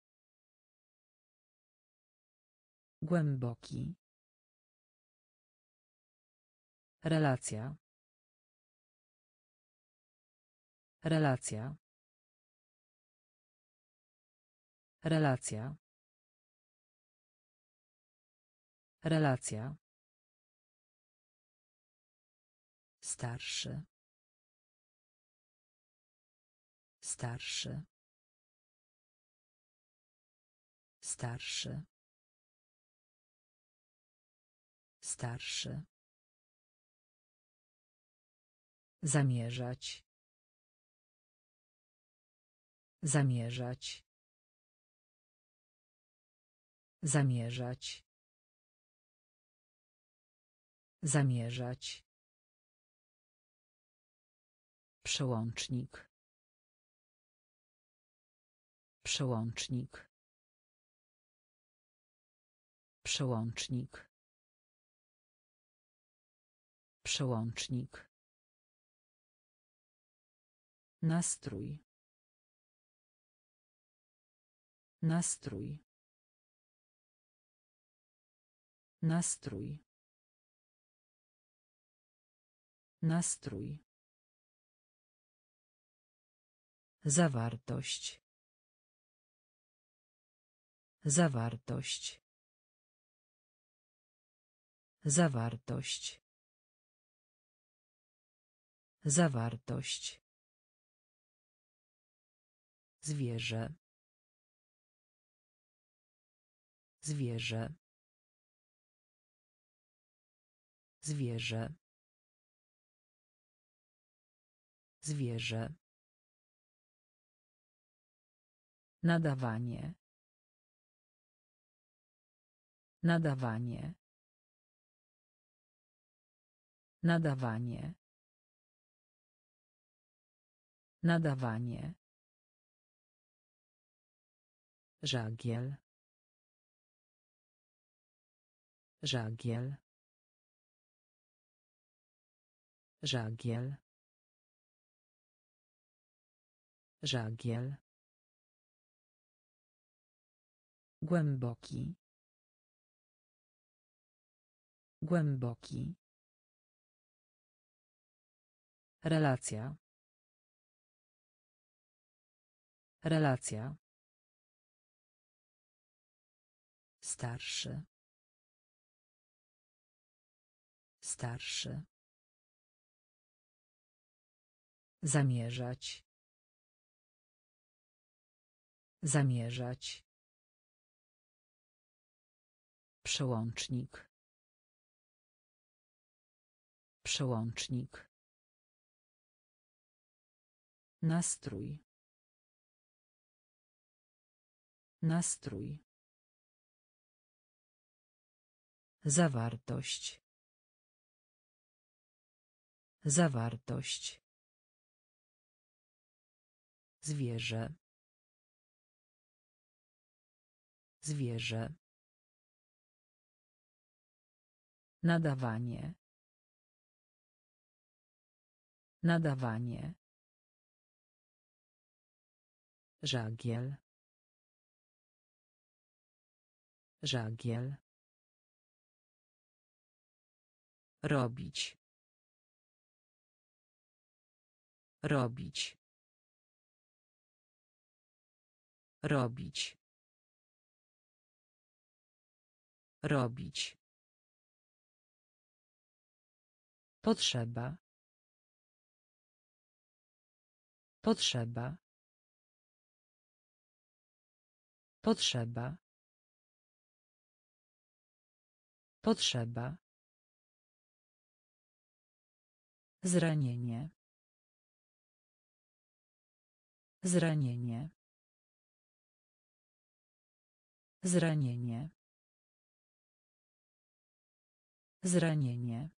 Głęboki. Relacja. Relacja. Relacja. Relacja. Starszy. Starszy. Starszy. Starszy. Zamierzać. Zamierzać. Zamierzać. Zamierzać. Przełącznik. Przełącznik. Przełącznik. Przełącznik. Nastrój. Nastrój. Nastrój. Nastrój. Zawartość. Zawartość. Zawartość. Zawartość. Zwierzę. Zwierzę. Zwierzę. Zwierzę. Nadawanie. Nadawanie. Nadawanie. Nadawanie. Żagiel. Żagiel. Żagiel. Żagiel. Głęboki. Głęboki. Relacja. Relacja. Starszy. Starszy. Zamierzać. Zamierzać. Przełącznik. Przełącznik. Nastrój. Nastrój. Zawartość. Zawartość. Zwierzę. Zwierzę. Nadawanie. Nadawanie. Żagiel. Żagiel. Robić. Robić. Robić. Robić. Potrzeba. Potrzeba. Potrzeba. Potrzeba. Zranienie. Zranienie. Zranienie. Zranienie.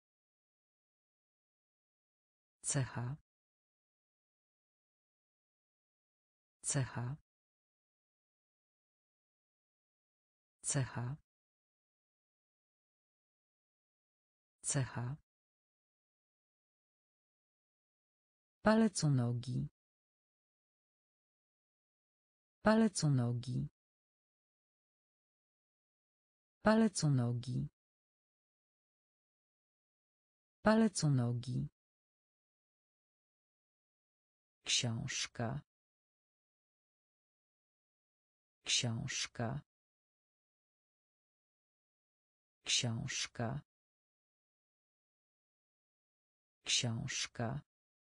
Cecha. Cecha. Cecha. Cecha. Palec u nogi. Palec u nogi. Palec u nogi. Palec u nogi. Książka. Książka. Książka. Książka.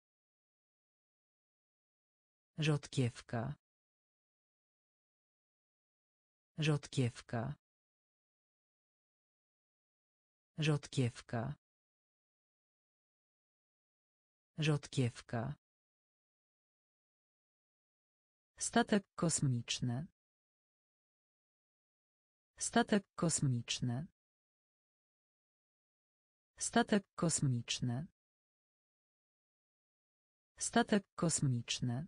Rzodkiewka. Rzodkiewka. Rzodkiewka. Rzodkiewka. Statek kosmiczny. Statek kosmiczny. Statek kosmiczny. Statek kosmiczny.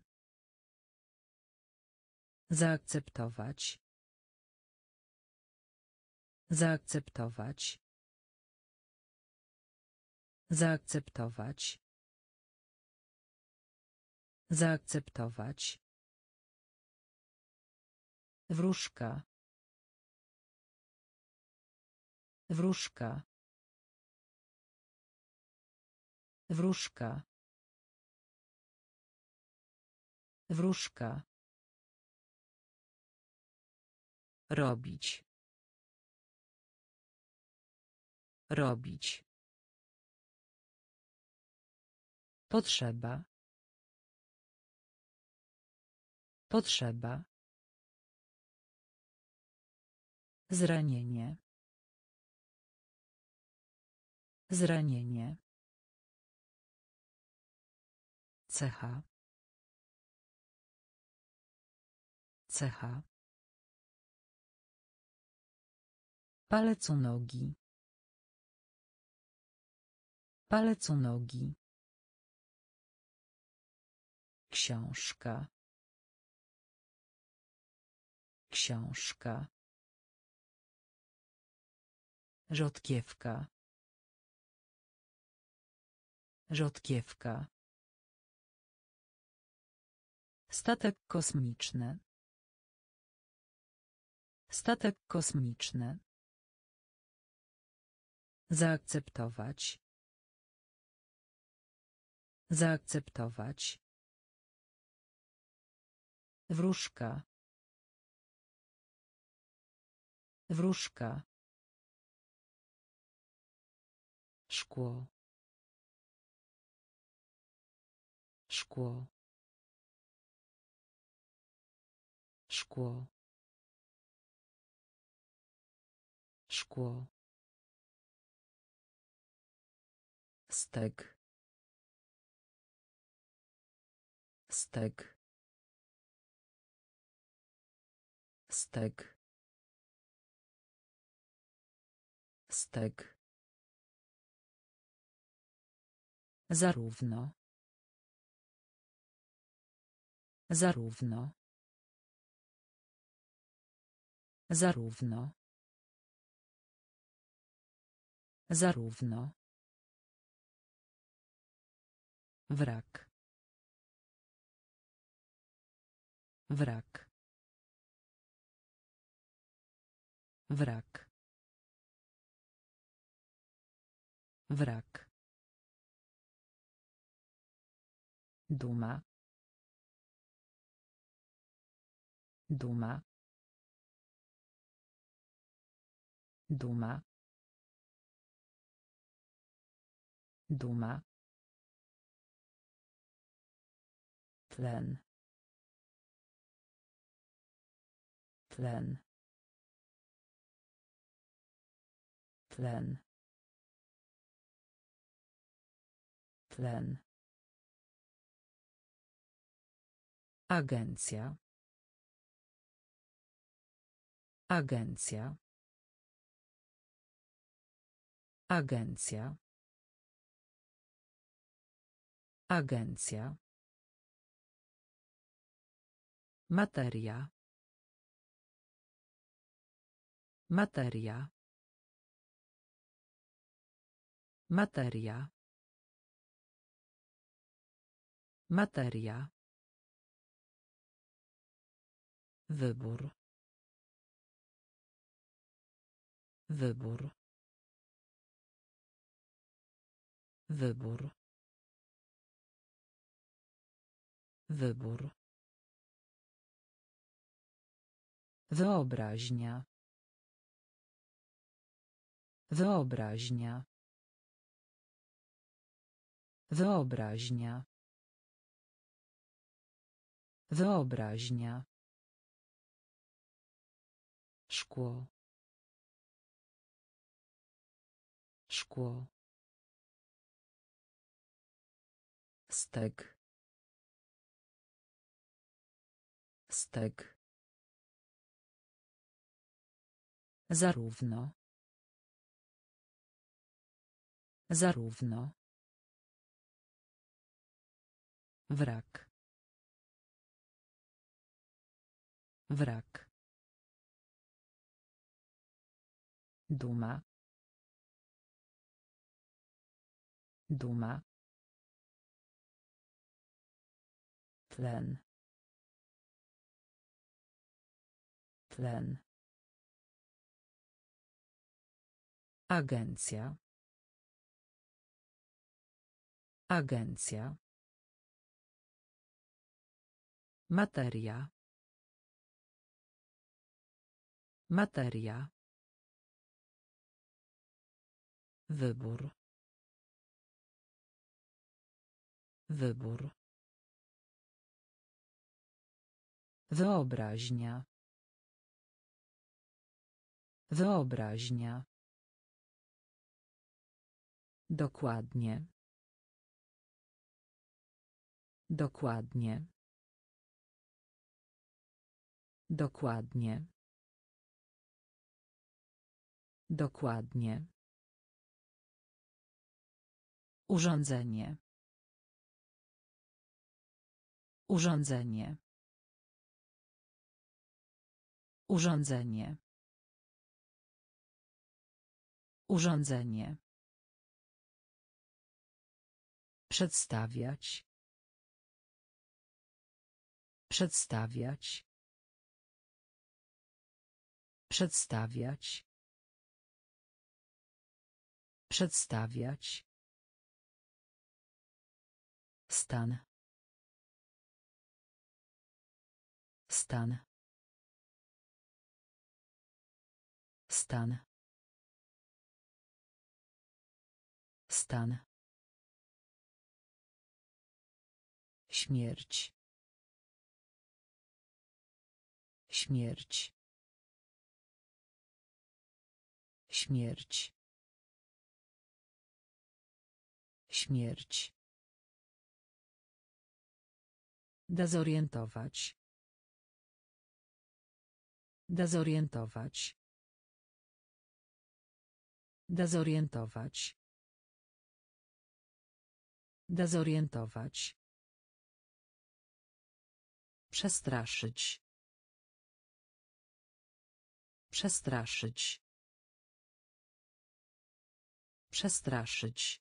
Zaakceptować. Zaakceptować. Zaakceptować. Zaakceptować. Wróżka. Wróżka. Wróżka. Wróżka. Robić. Robić. Potrzeba. Potrzeba. Zranienie. Zranienie. Cecha. Cecha. Palec u nogi. Palec u nogi. Książka. Książka. Rzodkiewka. Rzodkiewka. Statek kosmiczny. Statek kosmiczny. Zaakceptować. Zaakceptować. Wróżka. Wróżka. Szkło. Szkło. Szkło. Szkło. Stek. Stek. Stek. Stek. Zarówno. Zarówno. Zarówno. Zarówno. Wrak. Wrak. Wrak. Wrak. Duma. Duma. Duma. Duma. Tlen. Tlen. Tlen. Tlen. Agencja. Agencja. Agencja. Agencja. Materia. Materia. Materia. Materia. Wybór. Wybór. Wybór. Wybór. Wyobraźnia. Wyobraźnia. Wyobraźnia. Wyobraźnia. Szkło. Szkło. Stek. Stek. Zarówno. Zarówno. Wrak. Wrak. Duma. Duma. Tlen. Tlen. Agencja. Agencja. Materia. Materia. Wybór. Wybór. Wyobraźnia. Wyobraźnia. Dokładnie. Dokładnie. Dokładnie. Dokładnie. Urządzenie. Urządzenie. Urządzenie. Urządzenie. Przedstawiać. Przedstawiać. Przedstawiać. Przedstawiać. Stan. Stan. Stan. Stan. Śmierć. Śmierć. Śmierć. Śmierć. Dezorientować. Dezorientować. Dezorientować. Dezorientować. Przestraszyć. Przestraszyć. Przestraszyć.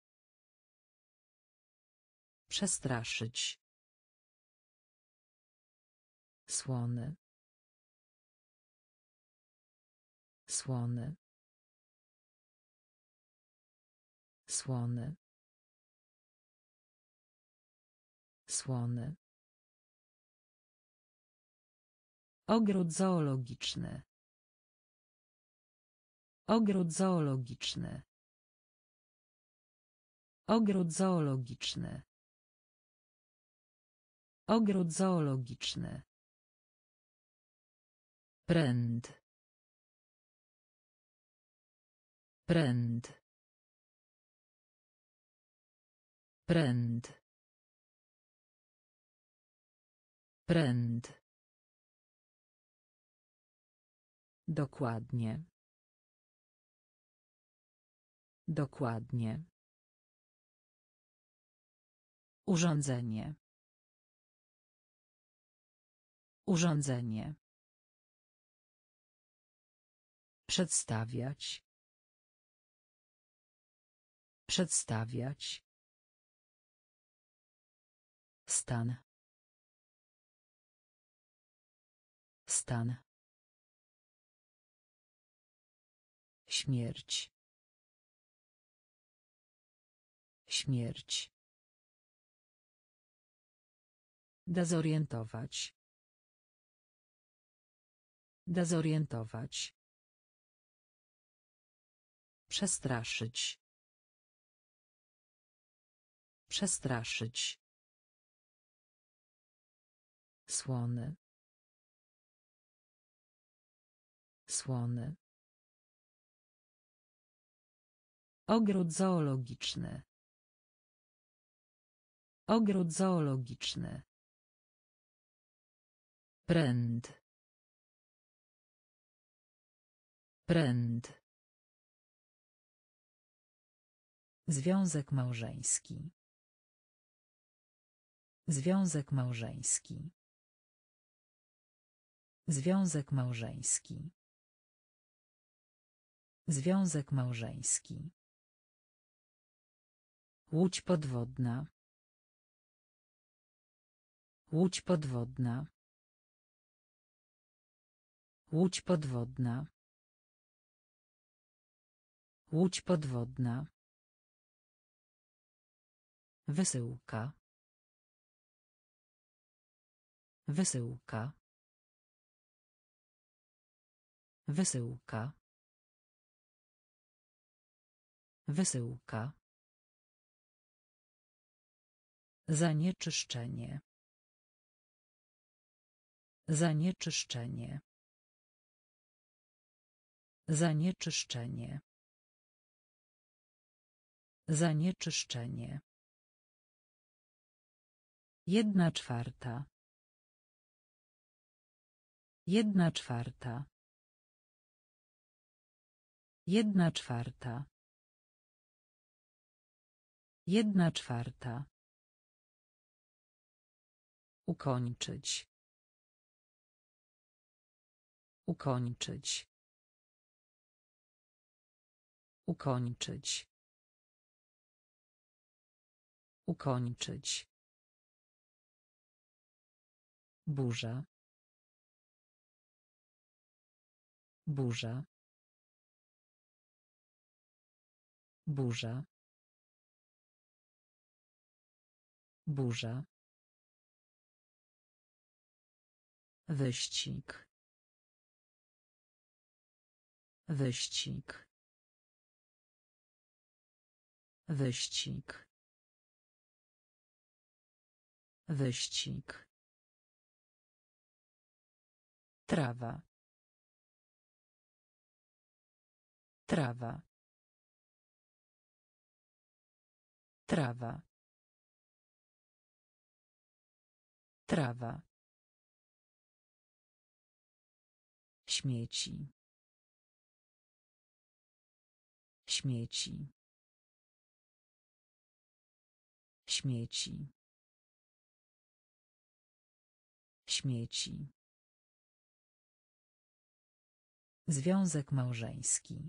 Przestraszyć. Słony. Słony. Słony. Słony. Ogród zoologiczny. Ogród zoologiczny. Ogród zoologiczny. Ogród zoologiczny. Pręd. Pręd. Pręd. Pręd. Dokładnie. Dokładnie. Urządzenie. Urządzenie. Przedstawiać. Przedstawiać. Stan. Stan. Śmierć. Śmierć. Dezorientować. Dezorientować. Przestraszyć. Przestraszyć. Słony. Słony. Ogród zoologiczny. Ogród zoologiczny. Pręd. Pręd. Związek małżeński. Związek małżeński. Związek małżeński. Związek małżeński. Łódź podwodna. Łódź podwodna. Łódź podwodna. Łódź podwodna. Wysyłka. Wysyłka. Wysyłka. Wysyłka. Zanieczyszczenie. Zanieczyszczenie. Zanieczyszczenie. Zanieczyszczenie. Jedna czwarta. Jedna czwarta. Jedna czwarta. Jedna czwarta. Ukończyć. Ukończyć. Ukończyć. Ukończyć. Burza. Burza. Burza. Burza. Wyścig. Wyścig. Wyścig. Wyścig. Trawa. Trawa. Trawa. Trawa. Śmieci. Śmieci. Śmieci. Śmieci. Związek małżeński.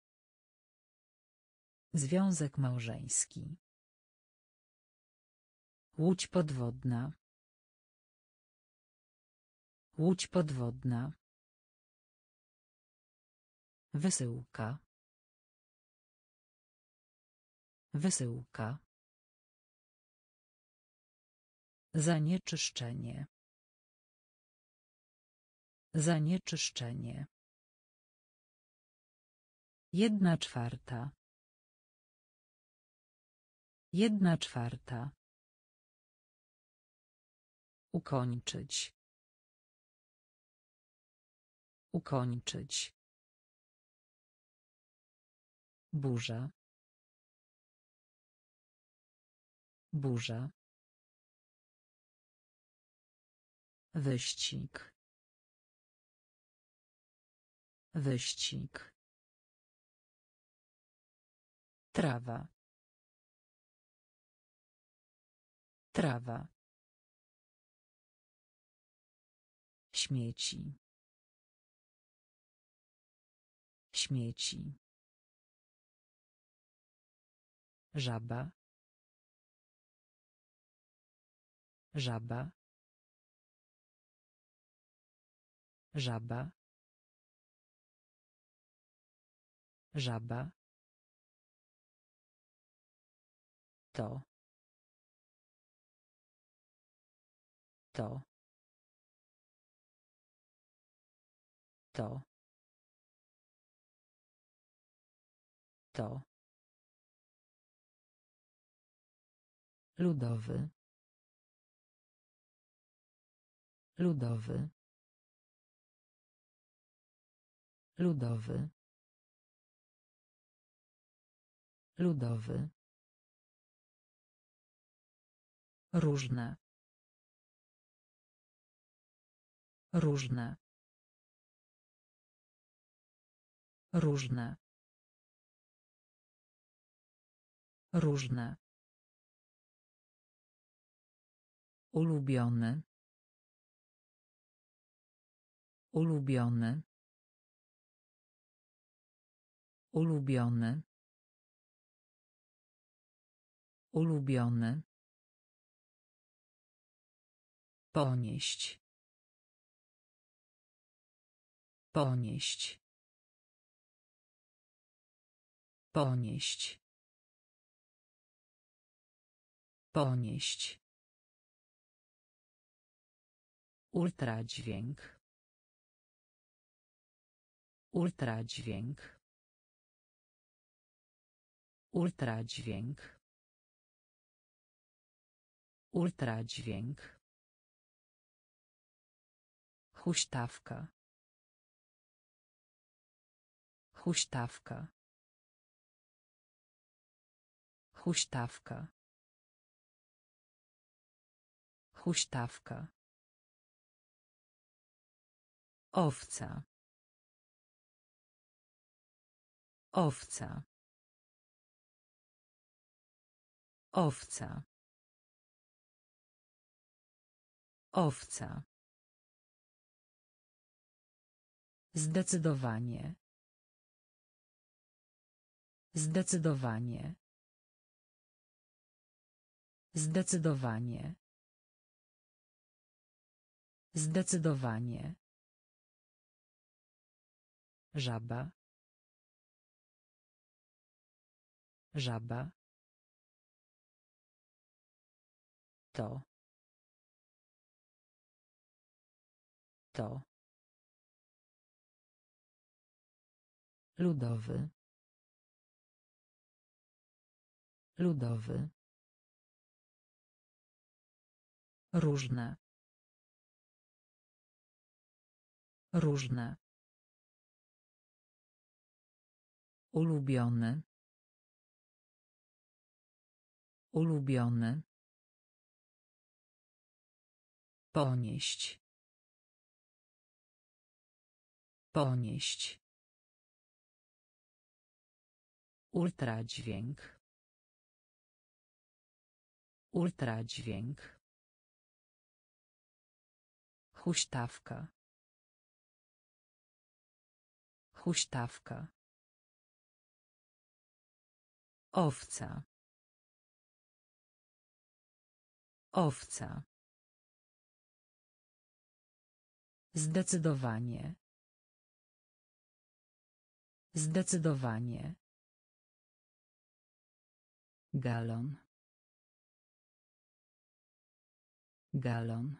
Związek małżeński. Łódź podwodna. Łódź podwodna. Wysyłka. Wysyłka. Zanieczyszczenie. Zanieczyszczenie. Jedna czwarta. Jedna czwarta. Ukończyć. Ukończyć. Burza. Burza. Wyścig. Wyścig. Trawa. Trawa. Śmieci. Śmieci. Żaba. Żaba. Żaba. Żaba. To. To. To. To. Ludowy. Ludowy. Ludowy. Ludowy. Różne. Różne. Różne. Różne. Ulubiony. Ulubiony. Ulubiony. Ulubiony. Ponieść. Ponieść. Ponieść. Ponieść. Ultradźwięk. Ultradźwięk. Ultradźwięk. Ultradźwięk. Huśtawka. Huśtawka. Huśtawka. Huśtawka. Owca. Owca. Owca. Owca. Zdecydowanie. Zdecydowanie. Zdecydowanie. Zdecydowanie. Żaba. Żaba. To. To. Ludowy. Ludowy. Różne. Różne. Ulubiony. Ulubiony. Ponieść. Ponieść. Ultradźwięk. Ultradźwięk. Huśtawka. Huśtawka. Owca. Owca. Zdecydowanie. Zdecydowanie. Galon. Galon.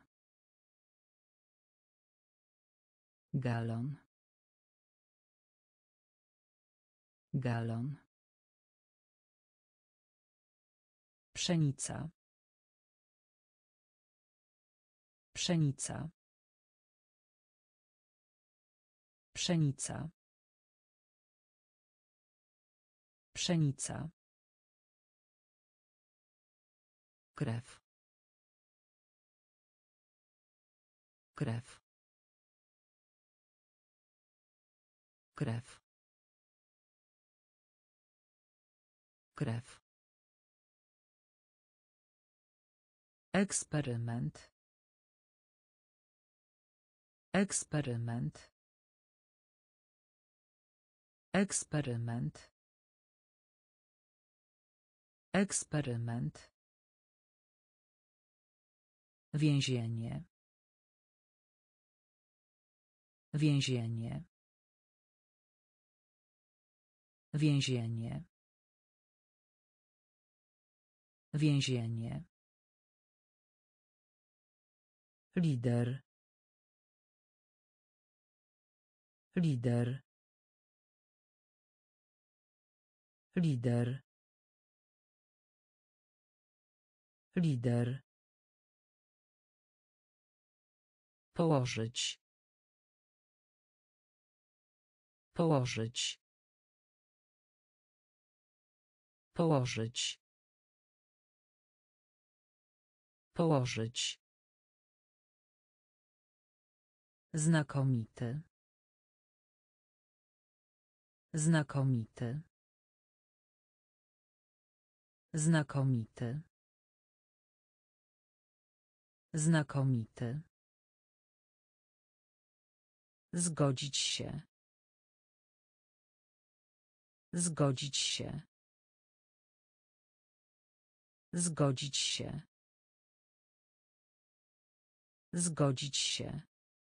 Galon. Galon. Pszenica. Pszenica. Pszenica. Pszenica. Krew. Krew. Krew. Krew. Eksperyment. Eksperyment. Eksperyment. Eksperyment. Więzienie. Więzienie. Więzienie. Więzienie. Lider. Lider. Lider. Lider. Położyć. Położyć. Położyć. Położyć. Znakomity. Znakomity. Znakomity. Znakomity. Zgodzić się. Zgodzić się. Zgodzić się. Zgodzić się.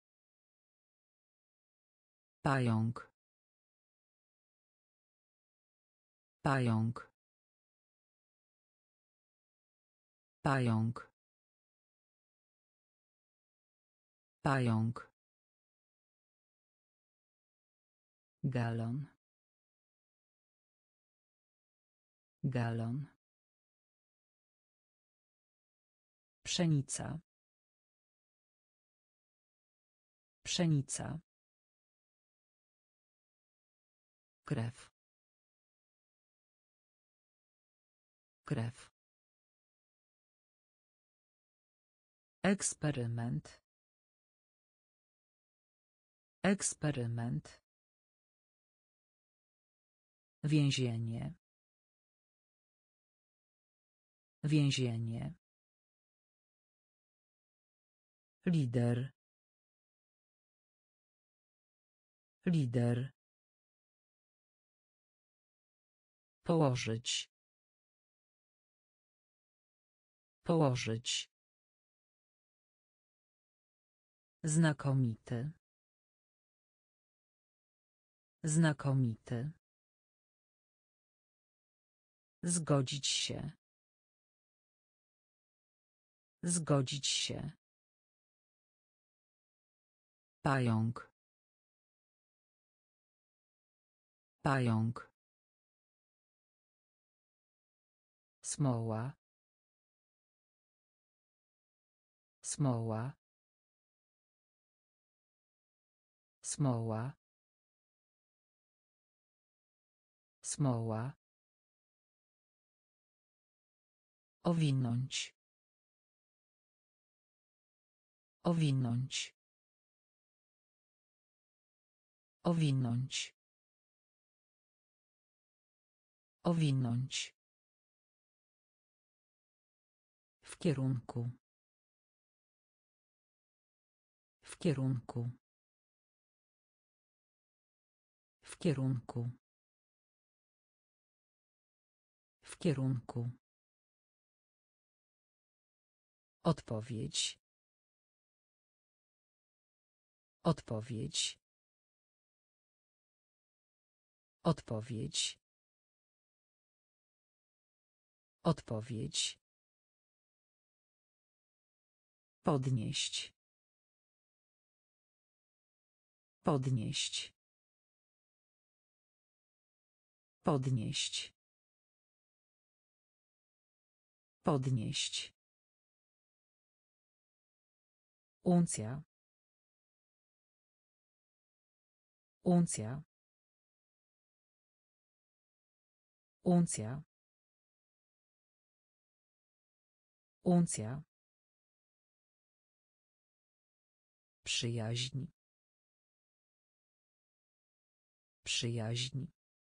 Pająk. Pająk. Pająk. Pająk. Galon. Galon. Pszenica. Pszenica. Krew. Krew. Eksperyment. Eksperyment. Więzienie. Więzienie. Lider. Lider. Położyć. Położyć. Znakomity. Znakomity. Zgodzić się. Zgodzić się. Pająk. Pająk. Smoła. Smoła. Smoła. Smoła. Owinąć. Owinąć. Owinąć. Owinąć. W kierunku. W kierunku. W kierunku. W kierunku. Odpowiedź. Odpowiedź. Odpowiedź. Odpowiedź. Podnieść. Podnieść. Podnieść. Podnieść. Uncja. Uncja. Uncja. Uncja. Przyjaźń. Przyjaźń.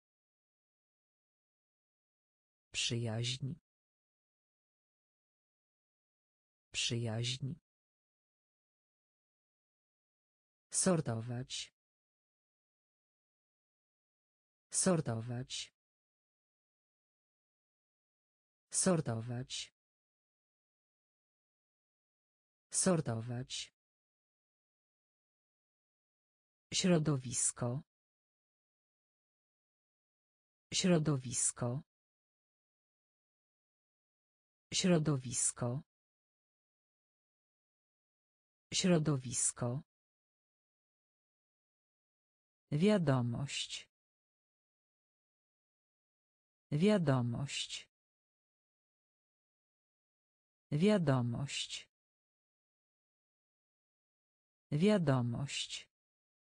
Przyjaźń. Przyjaźń. Sortować. Sortować. Sortować. Sortować. Środowisko. Środowisko. Środowisko. Środowisko. Wiadomość. Wiadomość. Wiadomość. Wiadomość.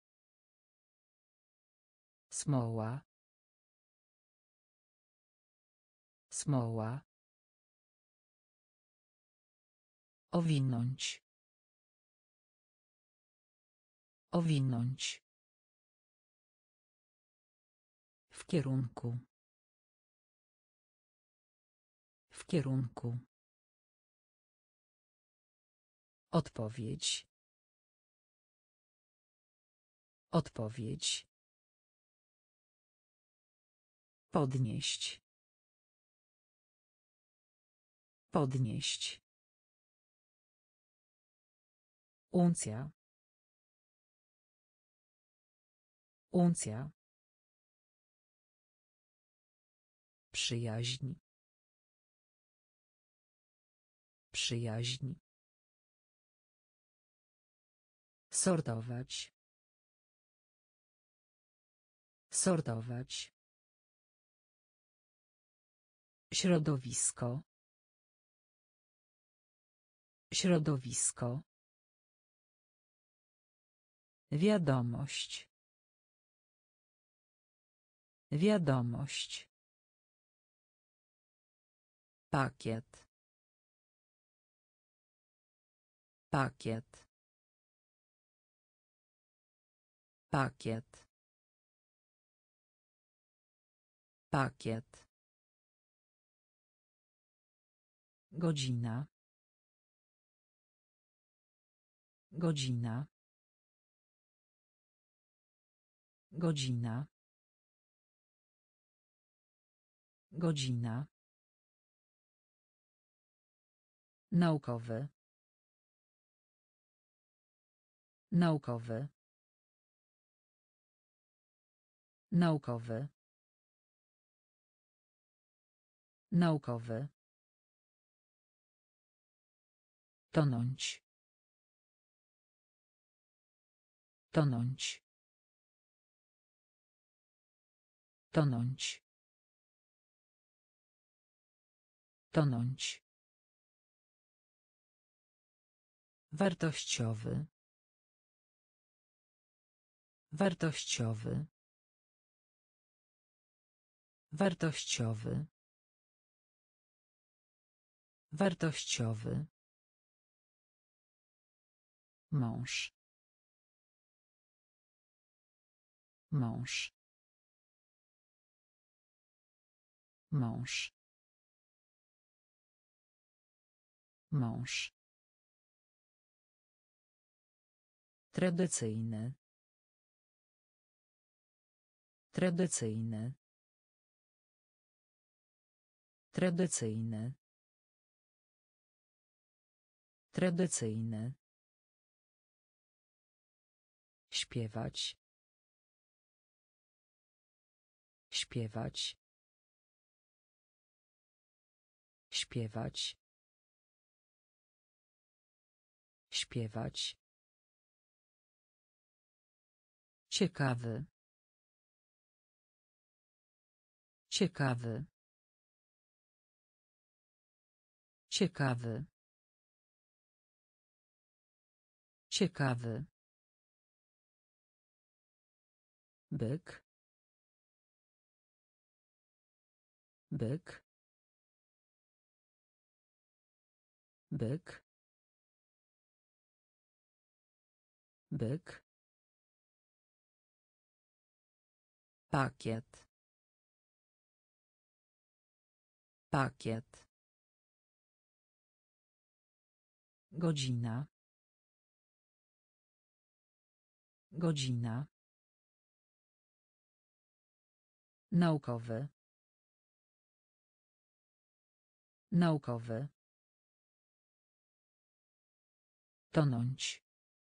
Smoła. Smoła. Owinąć. Owinąć. W kierunku. kierunku. Odpowiedź. Odpowiedź. Podnieść. Podnieść. Uncja. Uncja. Przyjaźń. Przyjaźń. Sortować. Sortować. Środowisko. Środowisko. Wiadomość. Wiadomość. Pakiet. Pakiet. Pakiet. Pakiet. Godzina. Godzina. Godzina. Godzina. Naukowy. Naukowy. Naukowy. Naukowy. Tonąć. Tonąć. Tonąć. Tonąć. Wartościowy. Wartościowy. Wartościowy. Wartościowy. Mąż. Mąż. Mąż. Mąż. Tradycyjny. Tradycyjny. Tradycyjny. Tradycyjny. Śpiewać. Śpiewać. Śpiewać. Śpiewać. Ciekawy. Ciekawy. Ciekawy. Ciekawy. Byk. Byk. Byk. Byk. Pakiet. Pakiet. Godzina. Godzina. Naukowy. Naukowy. Tonąć.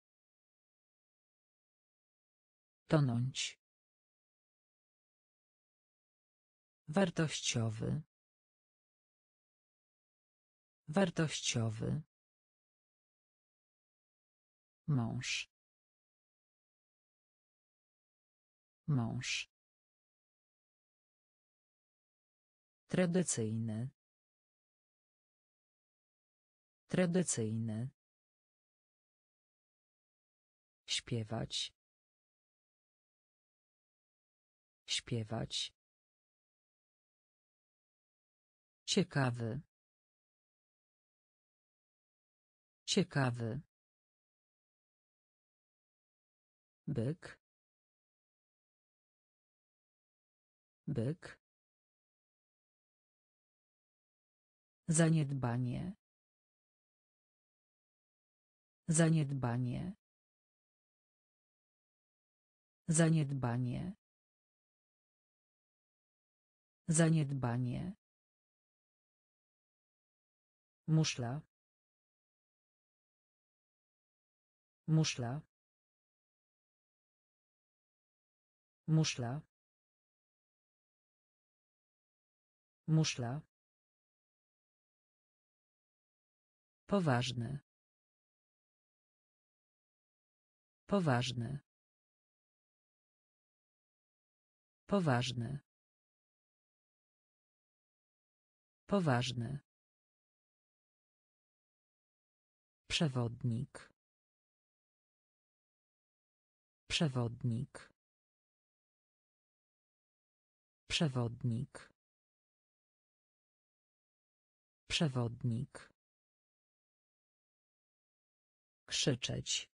Tonąć. Wartościowy. Wartościowy. Mąż. Mąż. Tradycyjny. Tradycyjny. Śpiewać. Śpiewać. Ciekawy. Ciekawy. Byk. Byk. Zaniedbanie. Zaniedbanie. Zaniedbanie. Zaniedbanie. Muszla. Muszla. Muszla. Muszla. Poważny. Poważny. Poważny. Poważny. Przewodnik. Przewodnik. Przewodnik. Przewodnik. Krzyczeć.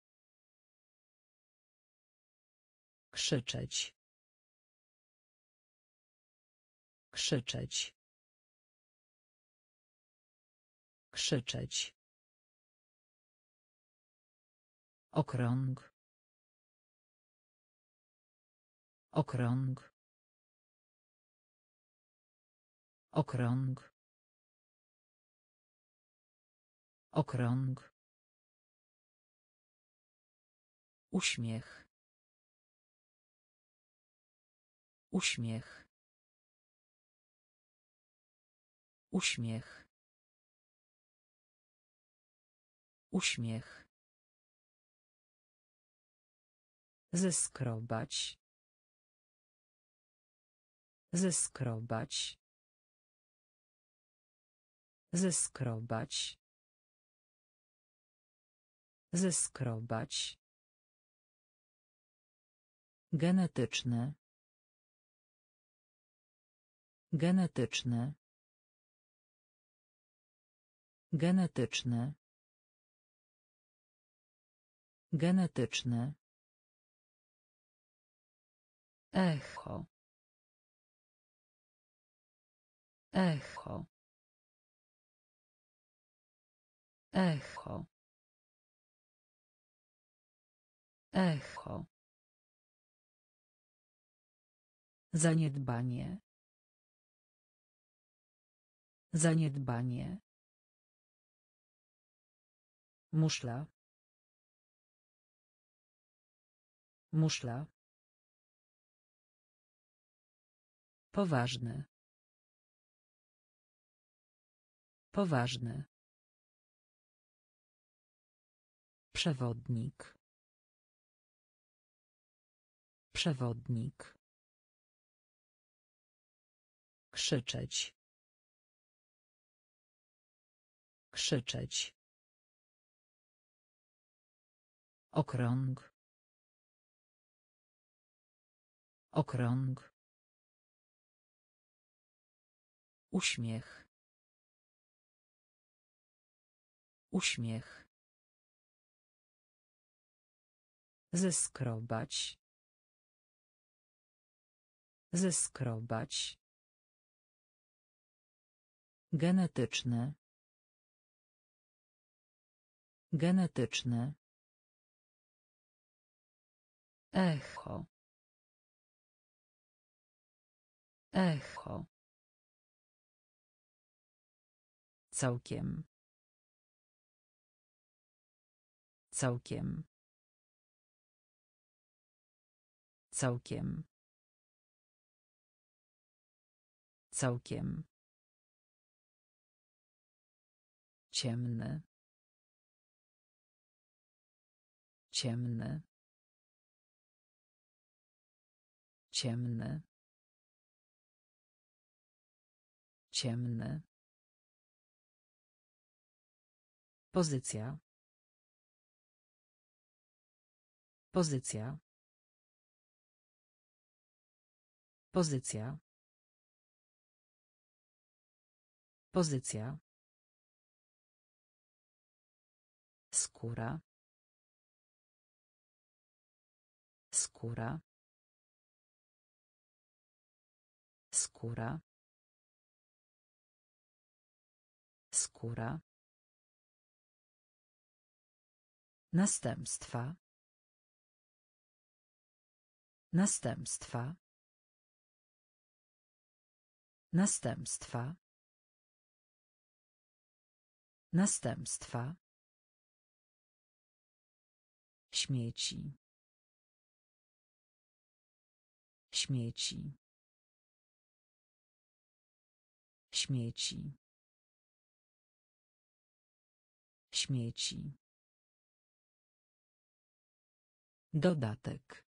Krzyczeć. Krzyczeć. Krzyczeć. Okrąg. Okrąg. Okrąg. Okrąg. Uśmiech. Uśmiech. Uśmiech. Uśmiech. Zeskrobać. Zeskrobać. Zeskrobać. Zeskrobać. Genetyczny. Genetyczny. Genetyczny. Genetyczny. Echo. Echo. Echo. Echo. Zaniedbanie. Zaniedbanie. Muszla. Muszla. Poważny. Poważny. Przewodnik. Przewodnik. Krzyczeć. Krzyczeć. Okrąg. Okrąg. Uśmiech. Uśmiech. Zeskrobać. Zeskrobać. Genetyczny. Genetyczny. Echo. Echo. Całkiem. Całkiem. Całkiem. Całkiem. Ciemny. Ciemny. Ciemny. Ciemny. Pozycja. Pozycja. Pozycja. Pozycja. Skóra. Skóra. Skóra. Skóra. Następstwa. Następstwa. Następstwa. Następstwa. Śmieci. Śmieci. Śmieci. Śmieci. Dodatek.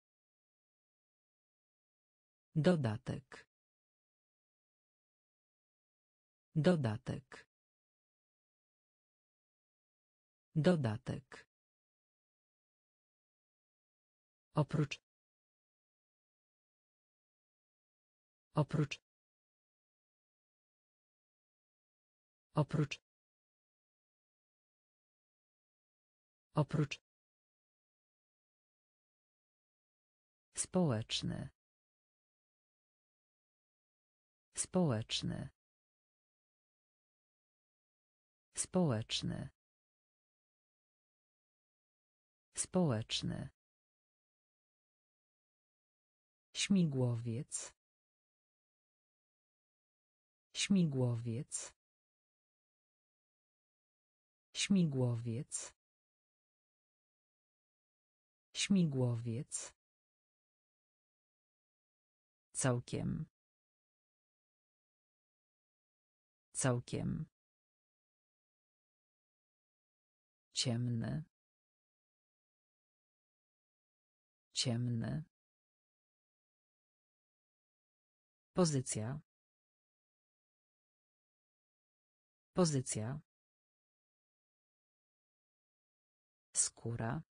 Dodatek. Dodatek. Dodatek. Oprócz. Oprócz. Oprócz. Oprócz. Społeczny. Społeczny. Społeczny. Społeczny. Śmigłowiec. Śmigłowiec. Śmigłowiec. Śmigłowiec. Całkiem. Całkiem. Ciemny. Ciemny. Pozycja. Pozycja. Skóra.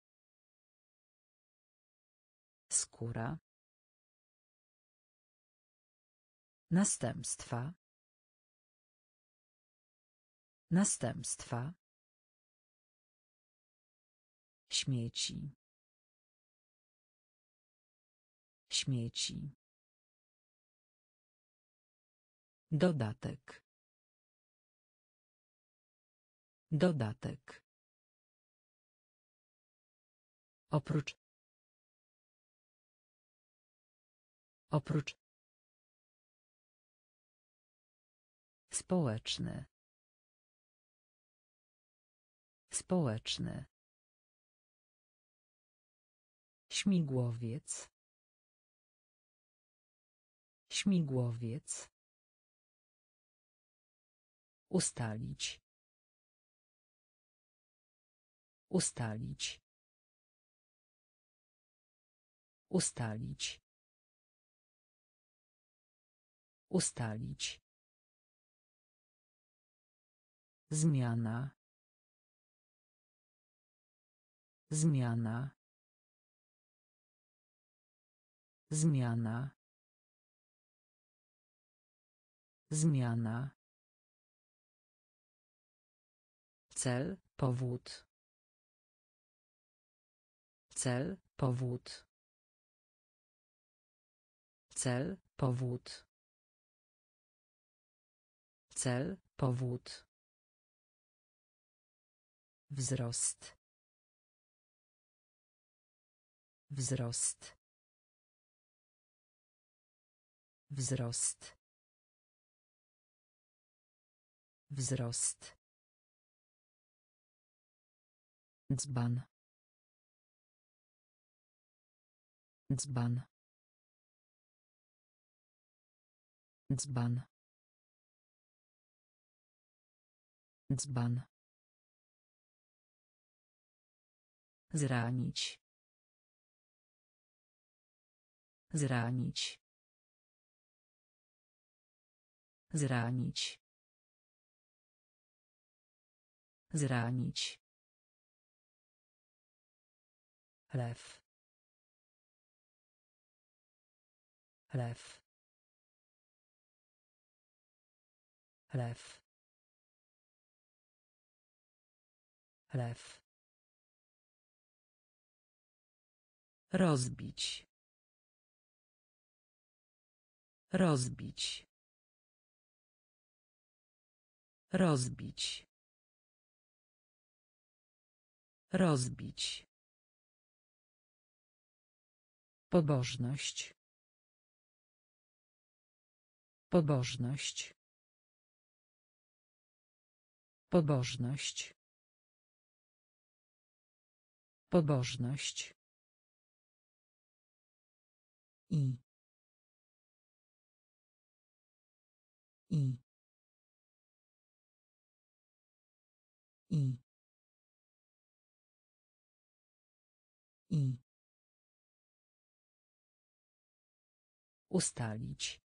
Skóra. Następstwa. Następstwa. Śmieci. Śmieci. Dodatek. Dodatek. Oprócz. Oprócz. Społeczny. Społeczny. Śmigłowiec. Śmigłowiec. Ustalić. Ustalić. Ustalić. Ustalić. Zmiana. Zmiana. Zmiana. Zmiana. Cel, powód. Cel, powód. Cel, powód. Cel, powód. Wzrost. Wzrost. Wzrost. Wzrost. Dzban. Dzban. Dzban. Dzban. Zranić. Zranić. Zranić. Zranić. Lew. Lew. Lew. Lew. Rozbić. Rozbić. Rozbić. Rozbić. Pobożność. Pobożność. Pobożność. Pobożność. I. I. I. I. Ustalić.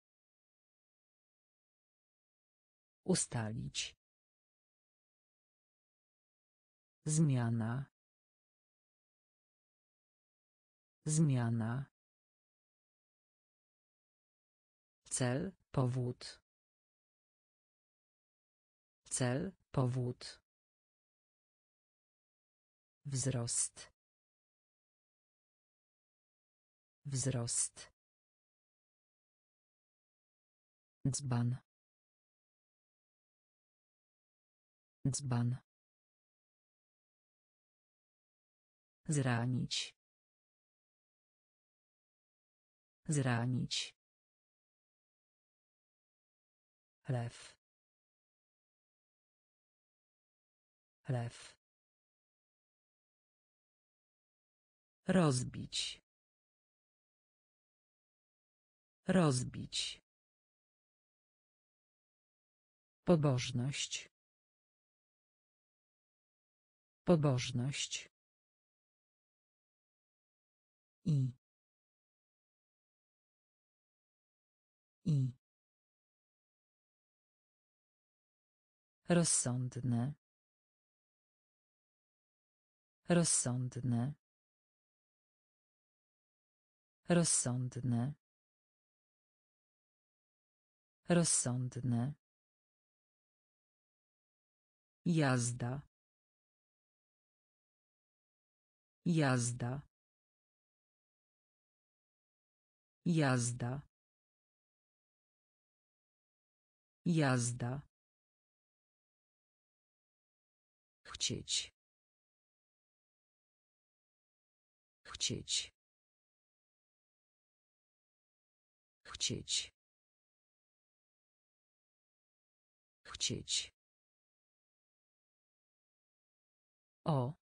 Ustalić. Zmiana. Zmiana. Cel, powód. Cel, powód. Wzrost. Wzrost. Dzban. Dzban. Zranić. Zranić. Lew. Lew. Rozbić. Rozbić. Pobożność. Pobożność. I. I. Rozsądne. Rozsądne. Rozsądne. Rozsądne. Jazda. Jazda. Jazda. Jazda. Chcieć. Chcieć. Chcieć. Chcieć. O.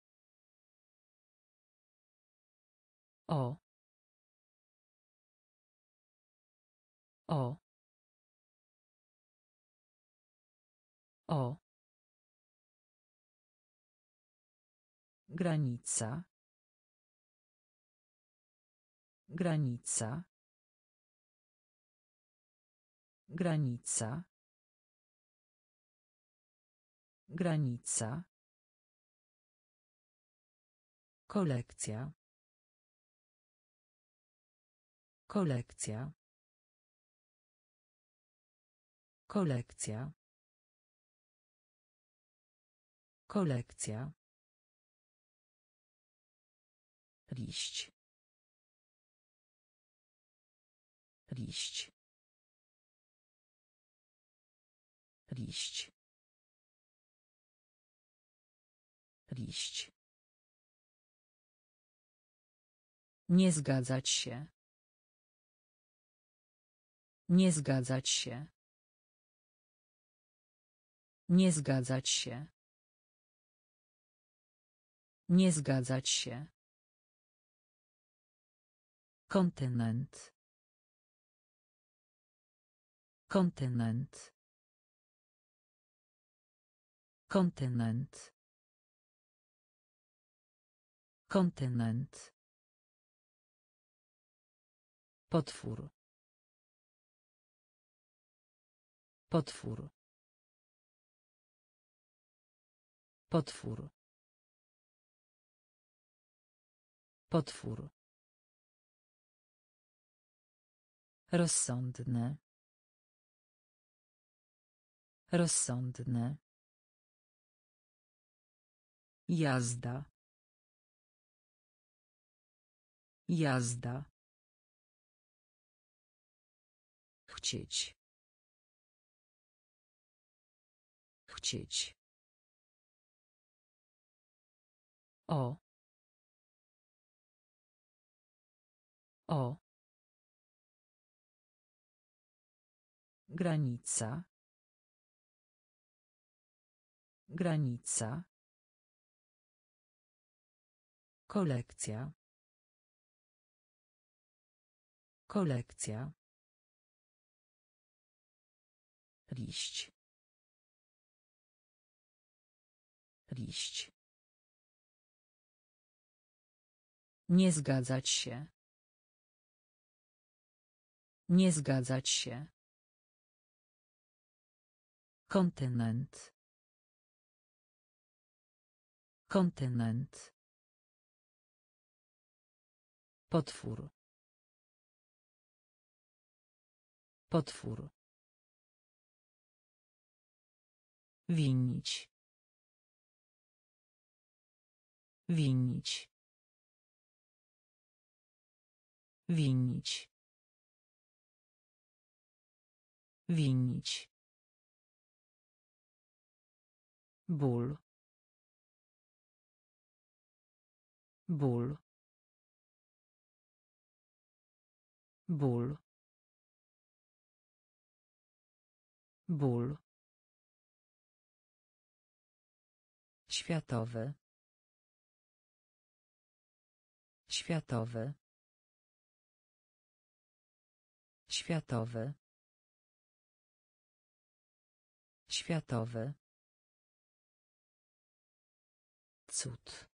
O. O. O. Granica. Granica. Granica. Granica. Kolekcja. Kolekcja. Kolekcja. Kolekcja. Liść. Liść. Liść. Liść. Nie zgadzać się. Nie zgadzać się. Nie zgadzać się. Nie zgadzać się. Kontynent. Kontynent. Kontynent. Kontynent. Potwór. Potwór. Potwór. Potwór. Rozsądne. Rozsądne. Jazda. Jazda. Chcieć. Chcieć. O. O. Granica. Granica. Kolekcja. Kolekcja. Liść. Liść. Nie zgadzać się. Nie zgadzać się. Kontynent. Kontynent. Potwór. Potwór. Winić. Winić. Winić. Winić. Ból. Ból. Ból. Ból. Światowy. Światowy. Światowy. Światowy. Cud.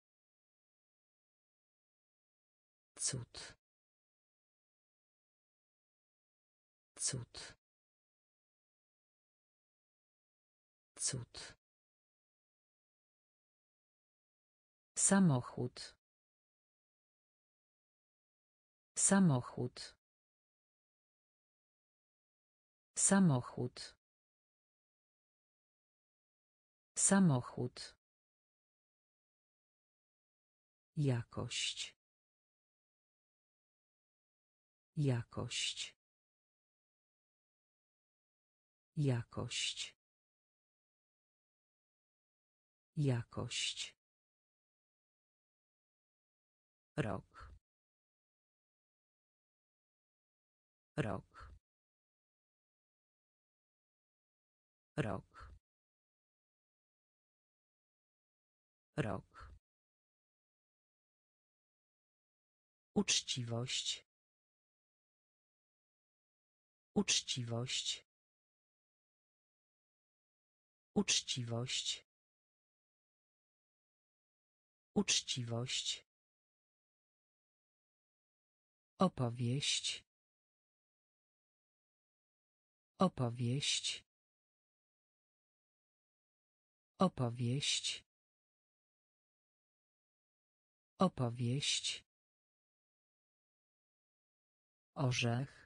Cud. Cud. Cud. Samochód. Samochód. Samochód. Samochód. Jakość. Jakość. Jakość. Jakość. Rok. Rok. Rok. Rok. Uczciwość. Uczciwość. Uczciwość. Uczciwość. Opowieść. Opowieść. Opowieść. Opowieść. Orzech.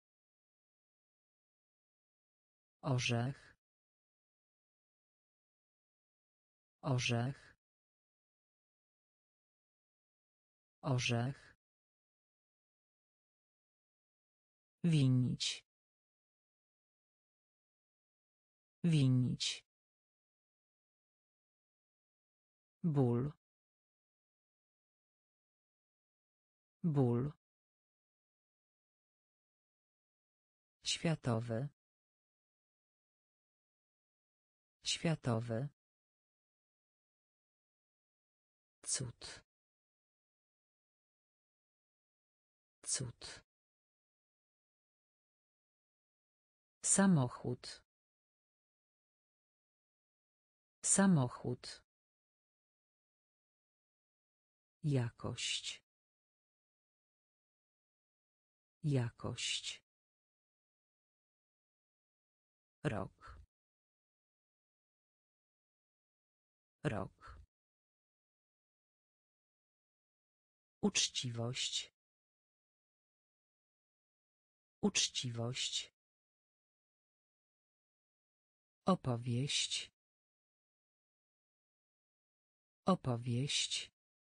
Orzech. Orzech. Orzech. Winić. Winić. Ból. Ból. Światowy. Światowy. Cud. Cud. Samochód. Samochód. Jakość. Jakość. Rok. Rok. Uczciwość. Uczciwość. Opowieść. Opowieść.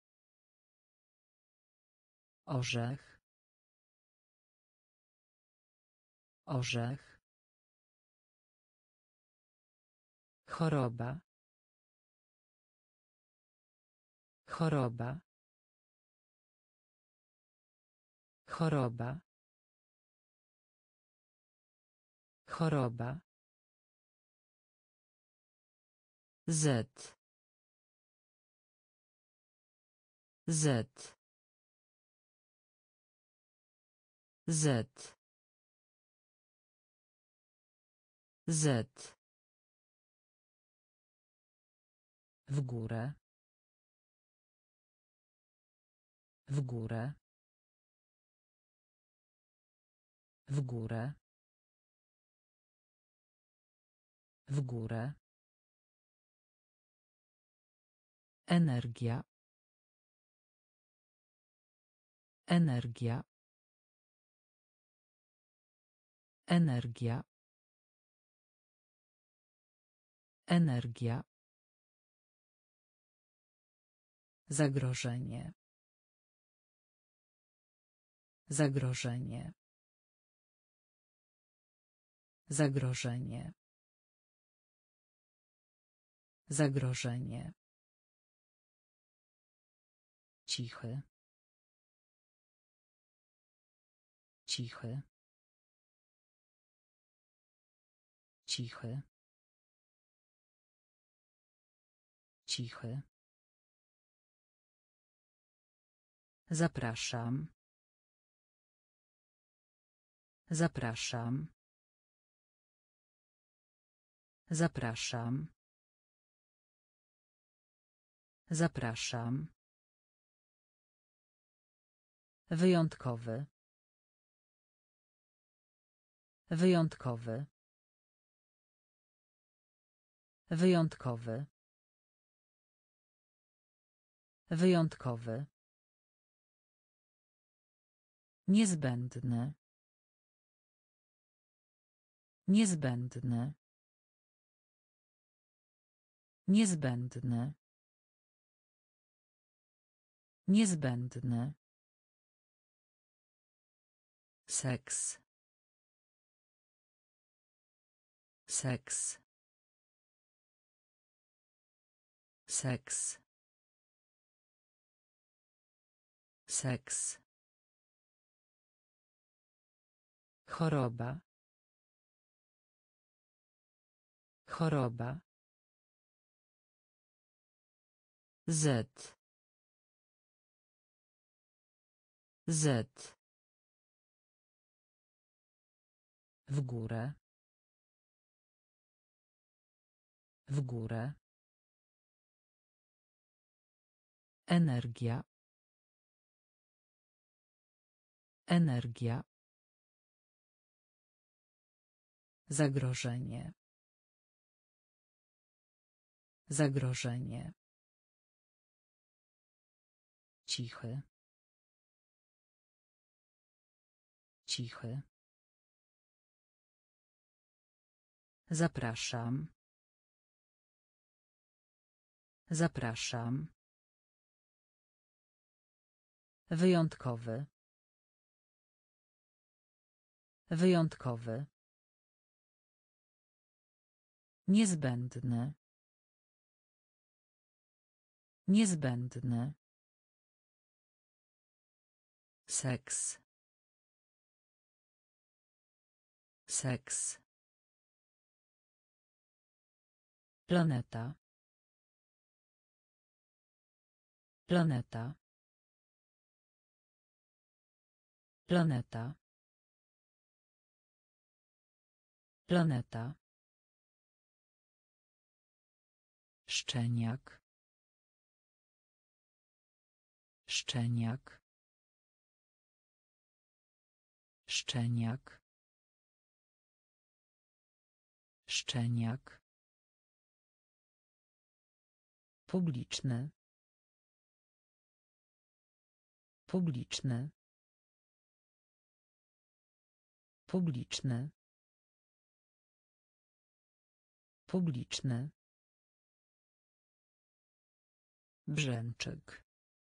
Orzech. Orzech. Choroba. Choroba. Choroba. Choroba. Z. Z. Z. Z. W górę. W górę. W górę. W górę. Energia. Energia. Energia. Energia. Zagrożenie. Zagrożenie. Zagrożenie. Zagrożenie. Cichy. Cichy. Cichy. Cichy. Zapraszam. Zapraszam. Zapraszam. Zapraszam. Wyjątkowy. Wyjątkowy. Wyjątkowy. Wyjątkowy. Niezbędny. Niezbędny. Niezbędny. Niezbędny. Seks. Seks. Seks. Seks. Choroba. Choroba. Z. Z. W górę. W górę. Energia. Energia. Zagrożenie. Zagrożenie. Cichy. Cichy. Zapraszam. Zapraszam. Wyjątkowy. Wyjątkowy. Niezbędny. Niezbędny. Seks. Seks. Planeta. Planeta. Planeta. Planeta. Szczeniak. Szczeniak. Szczeniak. Szczeniak. Publiczny. Publiczny. Publiczny. Publiczny. Brzęczyk.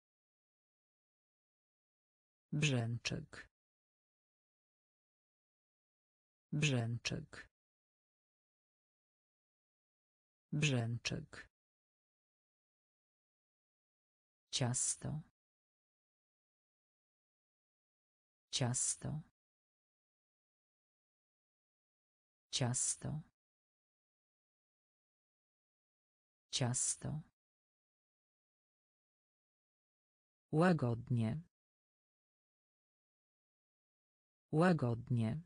Brzęczyk. Brzęczyk. Brzęczyk. Ciasto. Ciasto. Ciasto. Ciasto. Łagodnie. Łagodnie.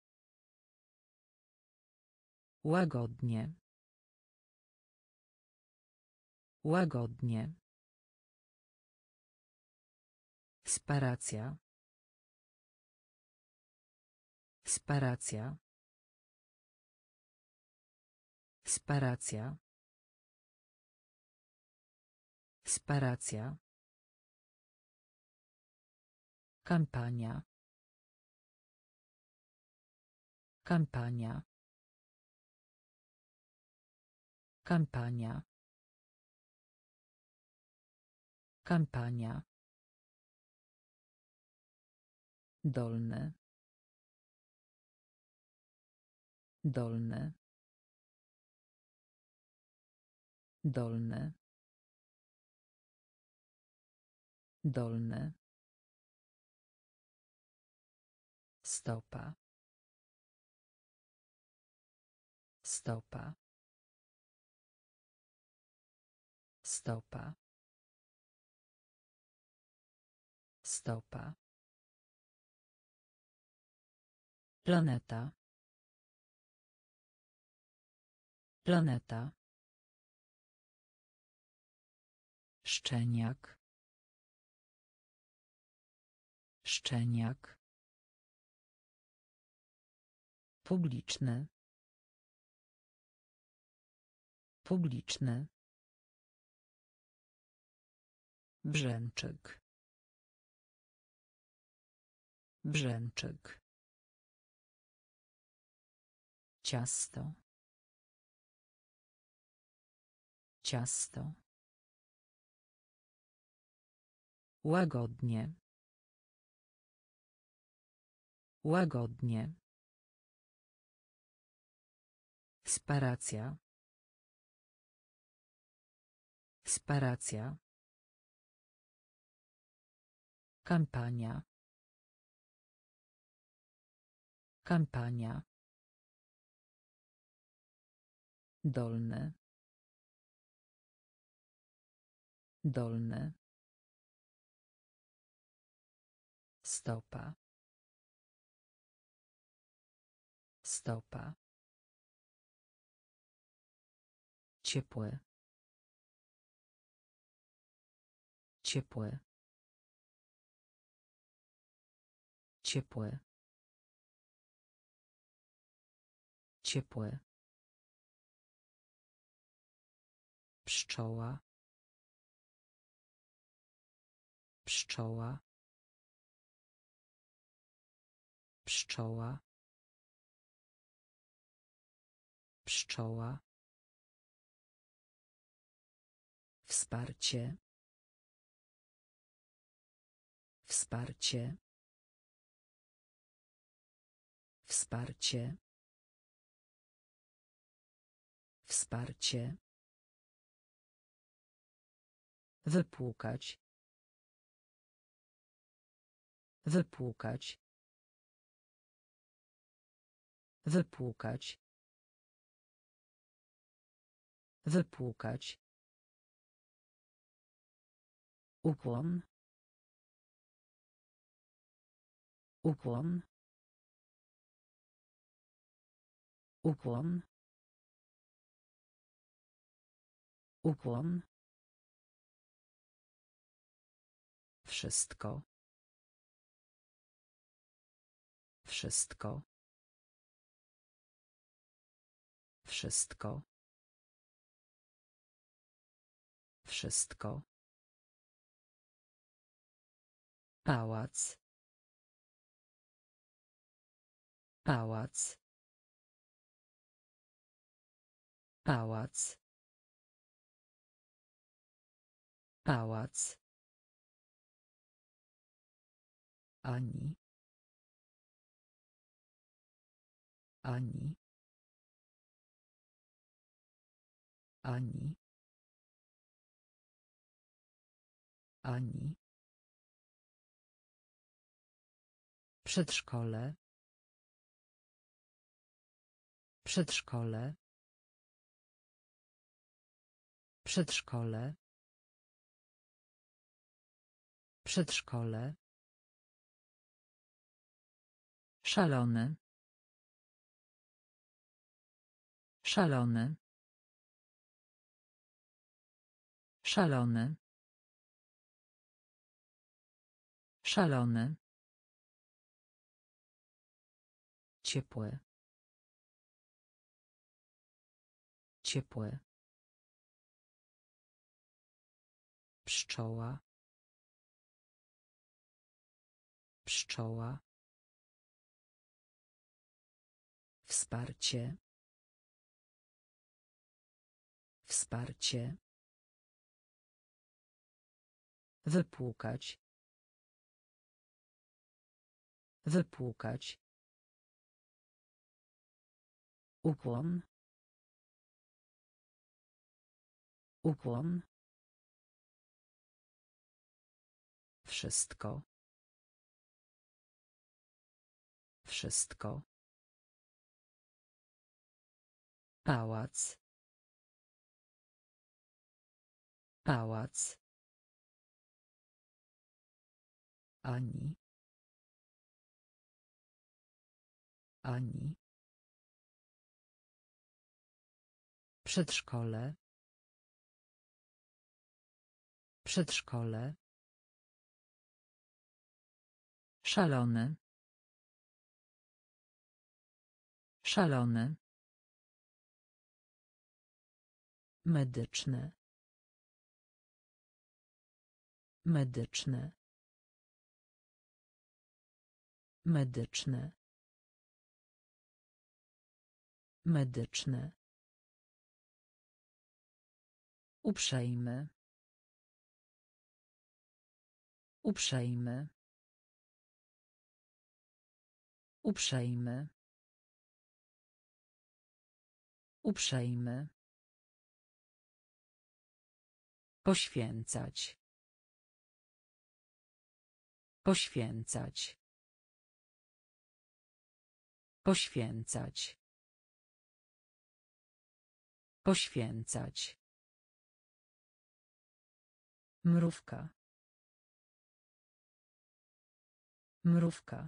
Łagodnie. Łagodnie. Sparacja. Sparacja. Sparacja. Sparacja. Kampania. Kampania. Kampania. Kampania. Dolny. Dolny. Dolny. Dolny. Stopa. Stopa. Stopa. Stopa. Planeta. Planeta. Szczeniak. Szczeniak. Publiczny. Publiczny. Brzęczyk. Brzęczyk. Ciasto. Ciasto. Łagodnie. Łagodnie. Sparacja. Sparacja. Kampania. Kampania. Dolny. Dolny. Stopa. Stopa. Ciepłe. Ciepłe. Ciepłe. Ciepłe. Pszczoła. Pszczoła. Pszczoła. Pszczoła. Wsparcie. Wsparcie. Wsparcie. Wsparcie. Wypłukać. Wypłukać. Wypłukać. Wypłukać. Ukłon. Ukłon. Ukłon. Ukłon. Wszystko. Wszystko. Wszystko. Wszystko. Pałac. Pałac. Pałac. Pałac. Ani. Ani. Ani. Ani. Przedszkole. Przedszkole. Przedszkole. Przedszkole. Szalony. Szalony. Szalony. Szalony. Ciepłe. Ciepłe. Pszczoła. Pszczoła. Wsparcie. Wsparcie. Wypłukać. Wypłukać. Ukłon. Ukłon. Wszystko. Wszystko. Pałac. Pałac. Ani. Ani. Przedszkole. Przedszkole. Szalony. Szalony. Medyczne. Medyczne. Medyczne. Medyczne. Uprzejmy. Uprzejmy. Uprzejmy. Uprzejmy. Poświęcać. Poświęcać. Poświęcać. Poświęcać. Mrówka. Mrówka.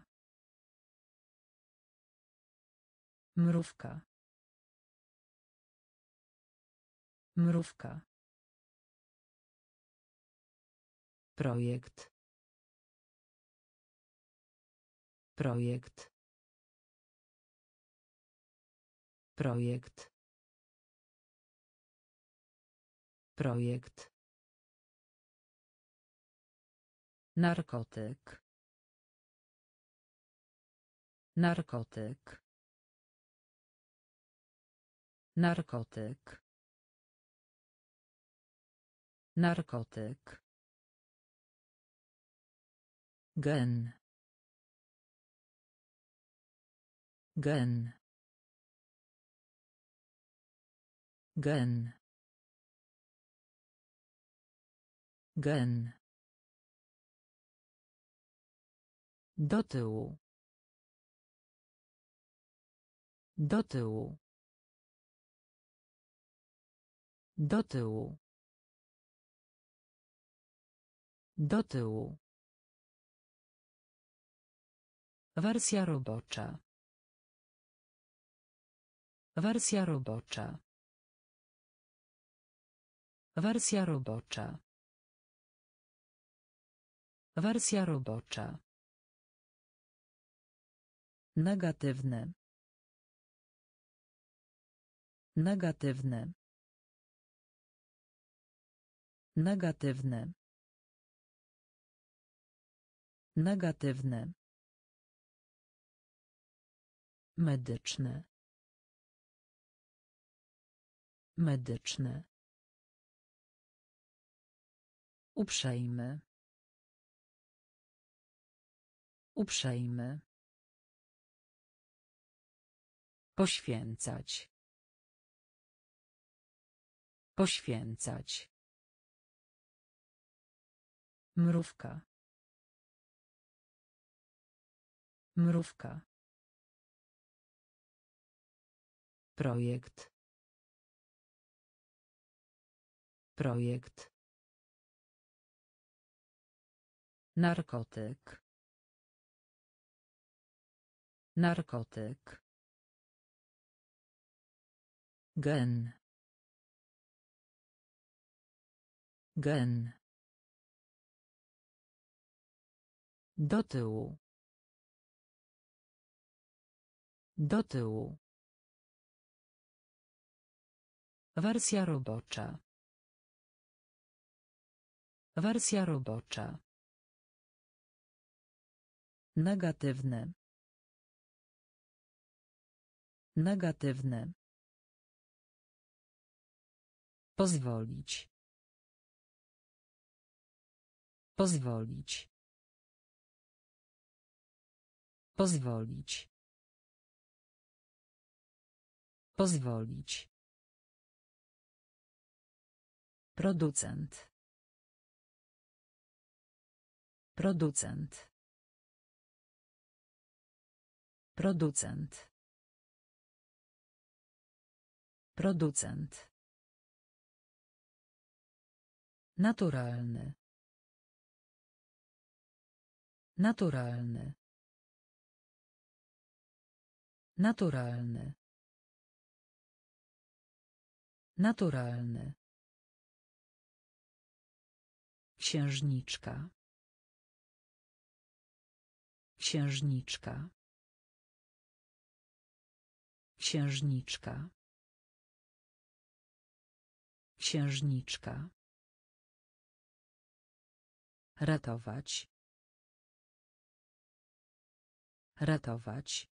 Mrówka. Mrówka. Projekt. Projekt. Projekt. Projekt. Narkotyk. Narkotyk. Narkotyk. Narkotyk. Gen. Gen. Gen. Gen. Do tyłu. Do tyłu. Do tyłu. Do tyłu. Wersja robocza. Wersja robocza. Wersja robocza. Wersja robocza. Negatywne. Negatywne. Negatywne. Negatywne. Medyczne. Medyczne. Uprzejmy. Uprzejmy. Poświęcać. Poświęcać. Mrówka. Mrówka. Projekt. Projekt. Narkotyk. Narkotyk. Gen. Gen. Do tyłu. Do tyłu. Wersja robocza. Wersja robocza. Negatywne. Negatywne. Pozwolić. Pozwolić. Pozwolić. Pozwolić. Producent. Producent. Producent. Producent. Naturalny. Naturalny. Naturalny. Naturalny. Księżniczka. Księżniczka. Księżniczka. Księżniczka. Ratować. Ratować.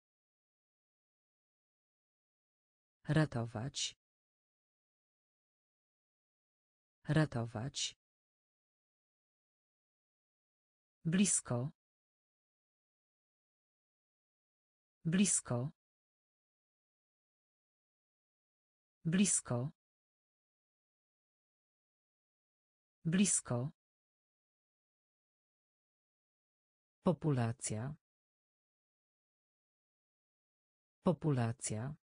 Ratować. Ratować. Blisko. Blisko. Blisko. Blisko. Populacja. Populacja.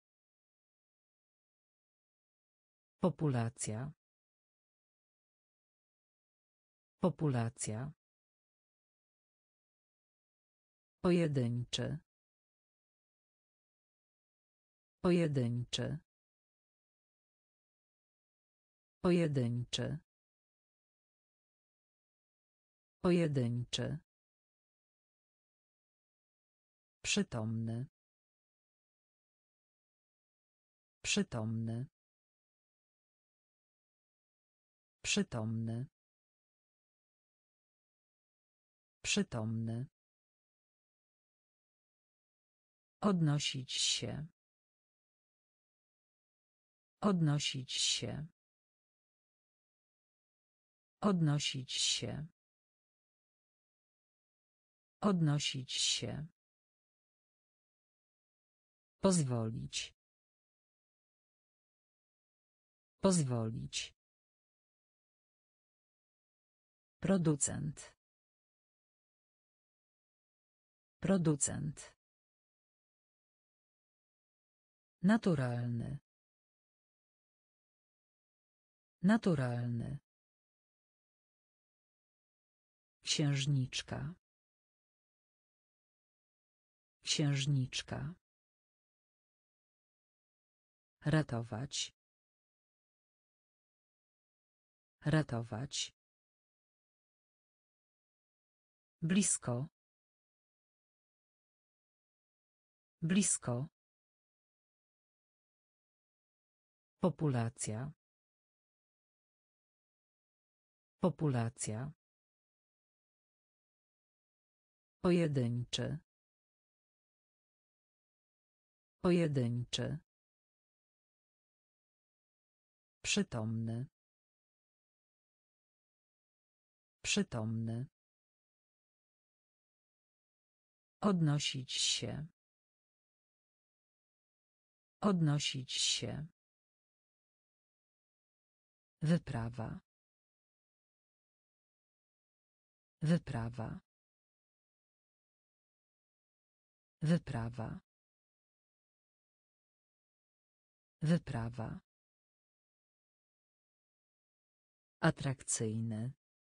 Populacja. Populacja. Pojedynczy. Pojedynczy. Pojedynczy. Pojedynczy. Przytomny. Przytomny. Przytomny. Przytomny. Odnosić się. Odnosić się. Odnosić się. Odnosić się. Pozwolić. Pozwolić. Producent. Producent. Naturalny. Naturalny. Księżniczka. Księżniczka. Ratować. Ratować. Blisko. Blisko. Populacja. Populacja. Pojedynczy. Pojedynczy. Przytomny. Przytomny. Odnosić się. Odnosić się. Wyprawa. Wyprawa. Wyprawa. Wyprawa. Atrakcyjny.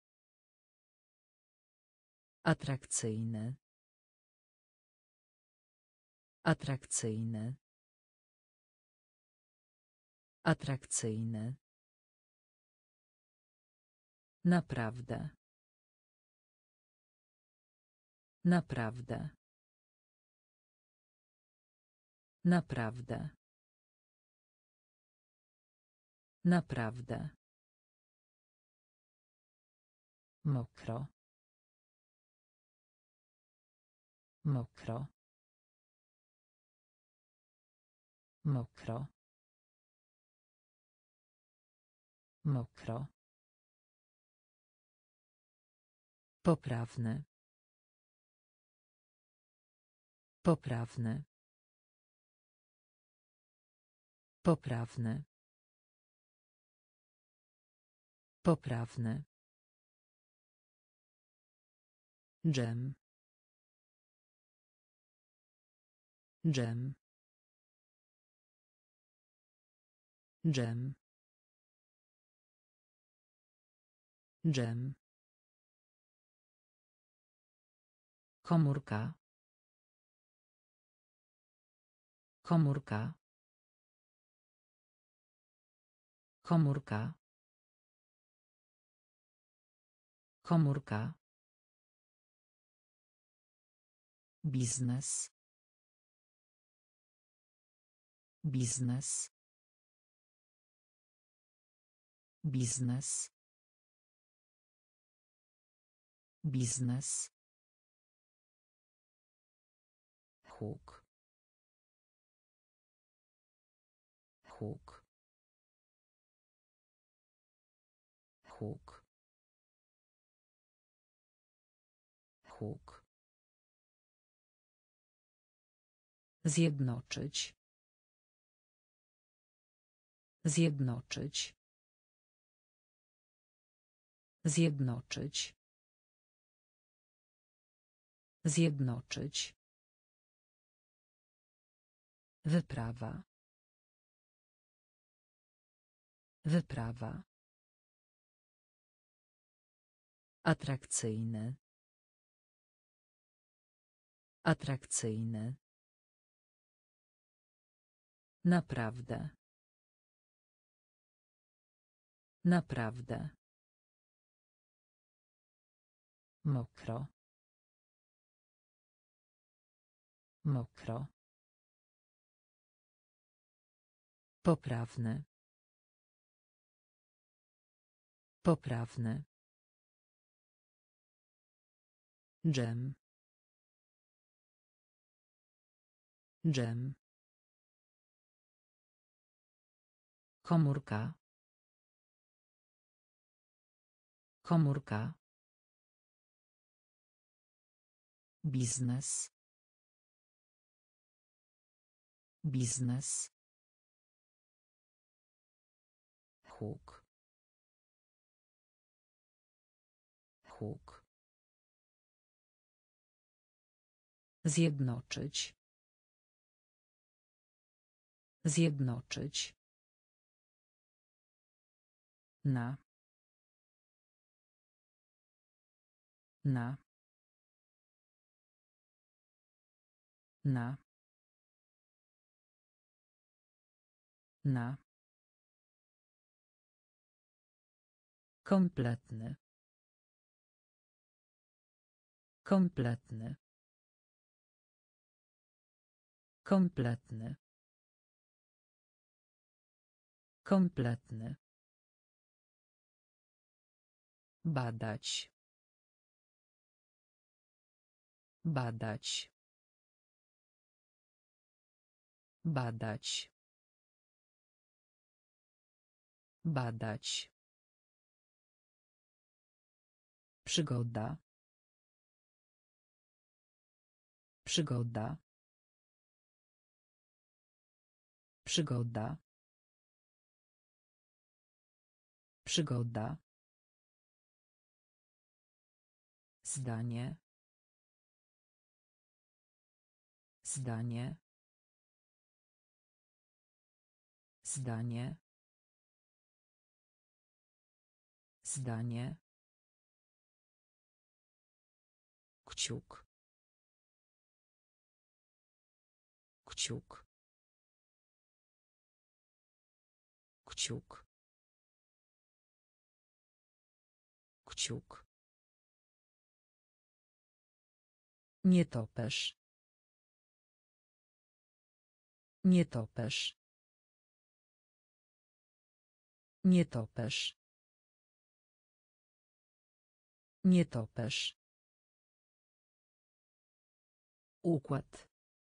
Atrakcyjny. Atrakcyjny. Atrakcyjny. Naprawdę. Naprawdę. Naprawdę. Naprawdę. Mokro. Mokro. Mokro. Mokro. Poprawny. Poprawny. Poprawny. Poprawny. Dżem. Dżem. Dżem. Dżem. Komórka. Komórka. Komórka. Komórka. Biznes. Biznes. Biznes. Biznes. Huk. Huk. Huk. Huk. Zjednoczyć. Zjednoczyć. Zjednoczyć. Zjednoczyć. Wyprawa. Wyprawa. Atrakcyjny. Atrakcyjny. Naprawdę. Naprawdę. Mokro. Mokro. Poprawny. Poprawny. Dżem. Dżem. Komórka. Komórka. Biznes. Biznes. Huk. Huk. Zjednoczyć. Zjednoczyć. Na. Na. Na. Na. Kompletny. Kompletny. Kompletny. Kompletny. Badać. Badać. Badać. Badać. Przygoda. Przygoda. Przygoda. Przygoda. Zdanie. Zdanie. Zdanie. Zdanie. Kciuk. Kciuk. Kciuk. Kciuk. Nietoperz. Nietoperz. Nietoperz. Nietoperz. Układ.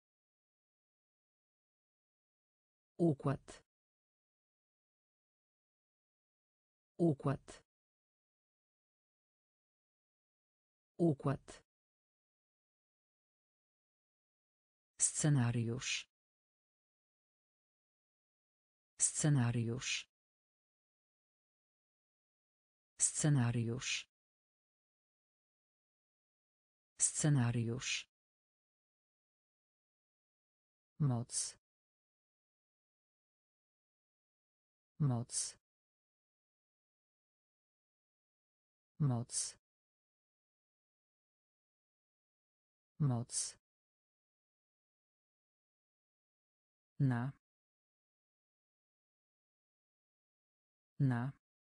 Układ. Układ. Układ. Scenariusz. Scenariusz. Scenariusz. Scenariusz. Moc. Moc. Moc. Moc. Na. Na.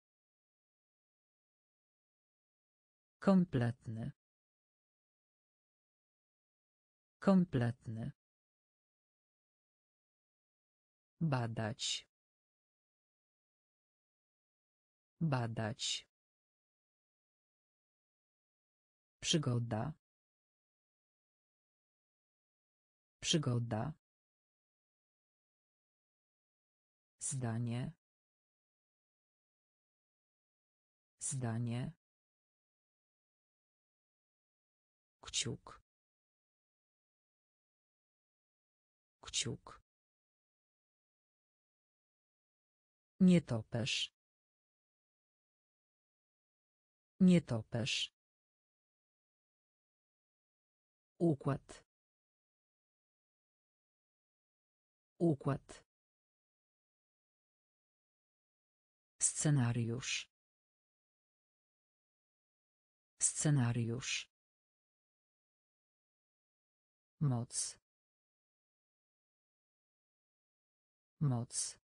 Kompletny. Kompletny. Badać. Badać. Przygoda. Przygoda. Zdanie. Zdanie. Kciuk. Kciuk. Nietoperz. Nietoperz. Układ. Układ. Scenariusz. Scenariusz. Moc. Moc.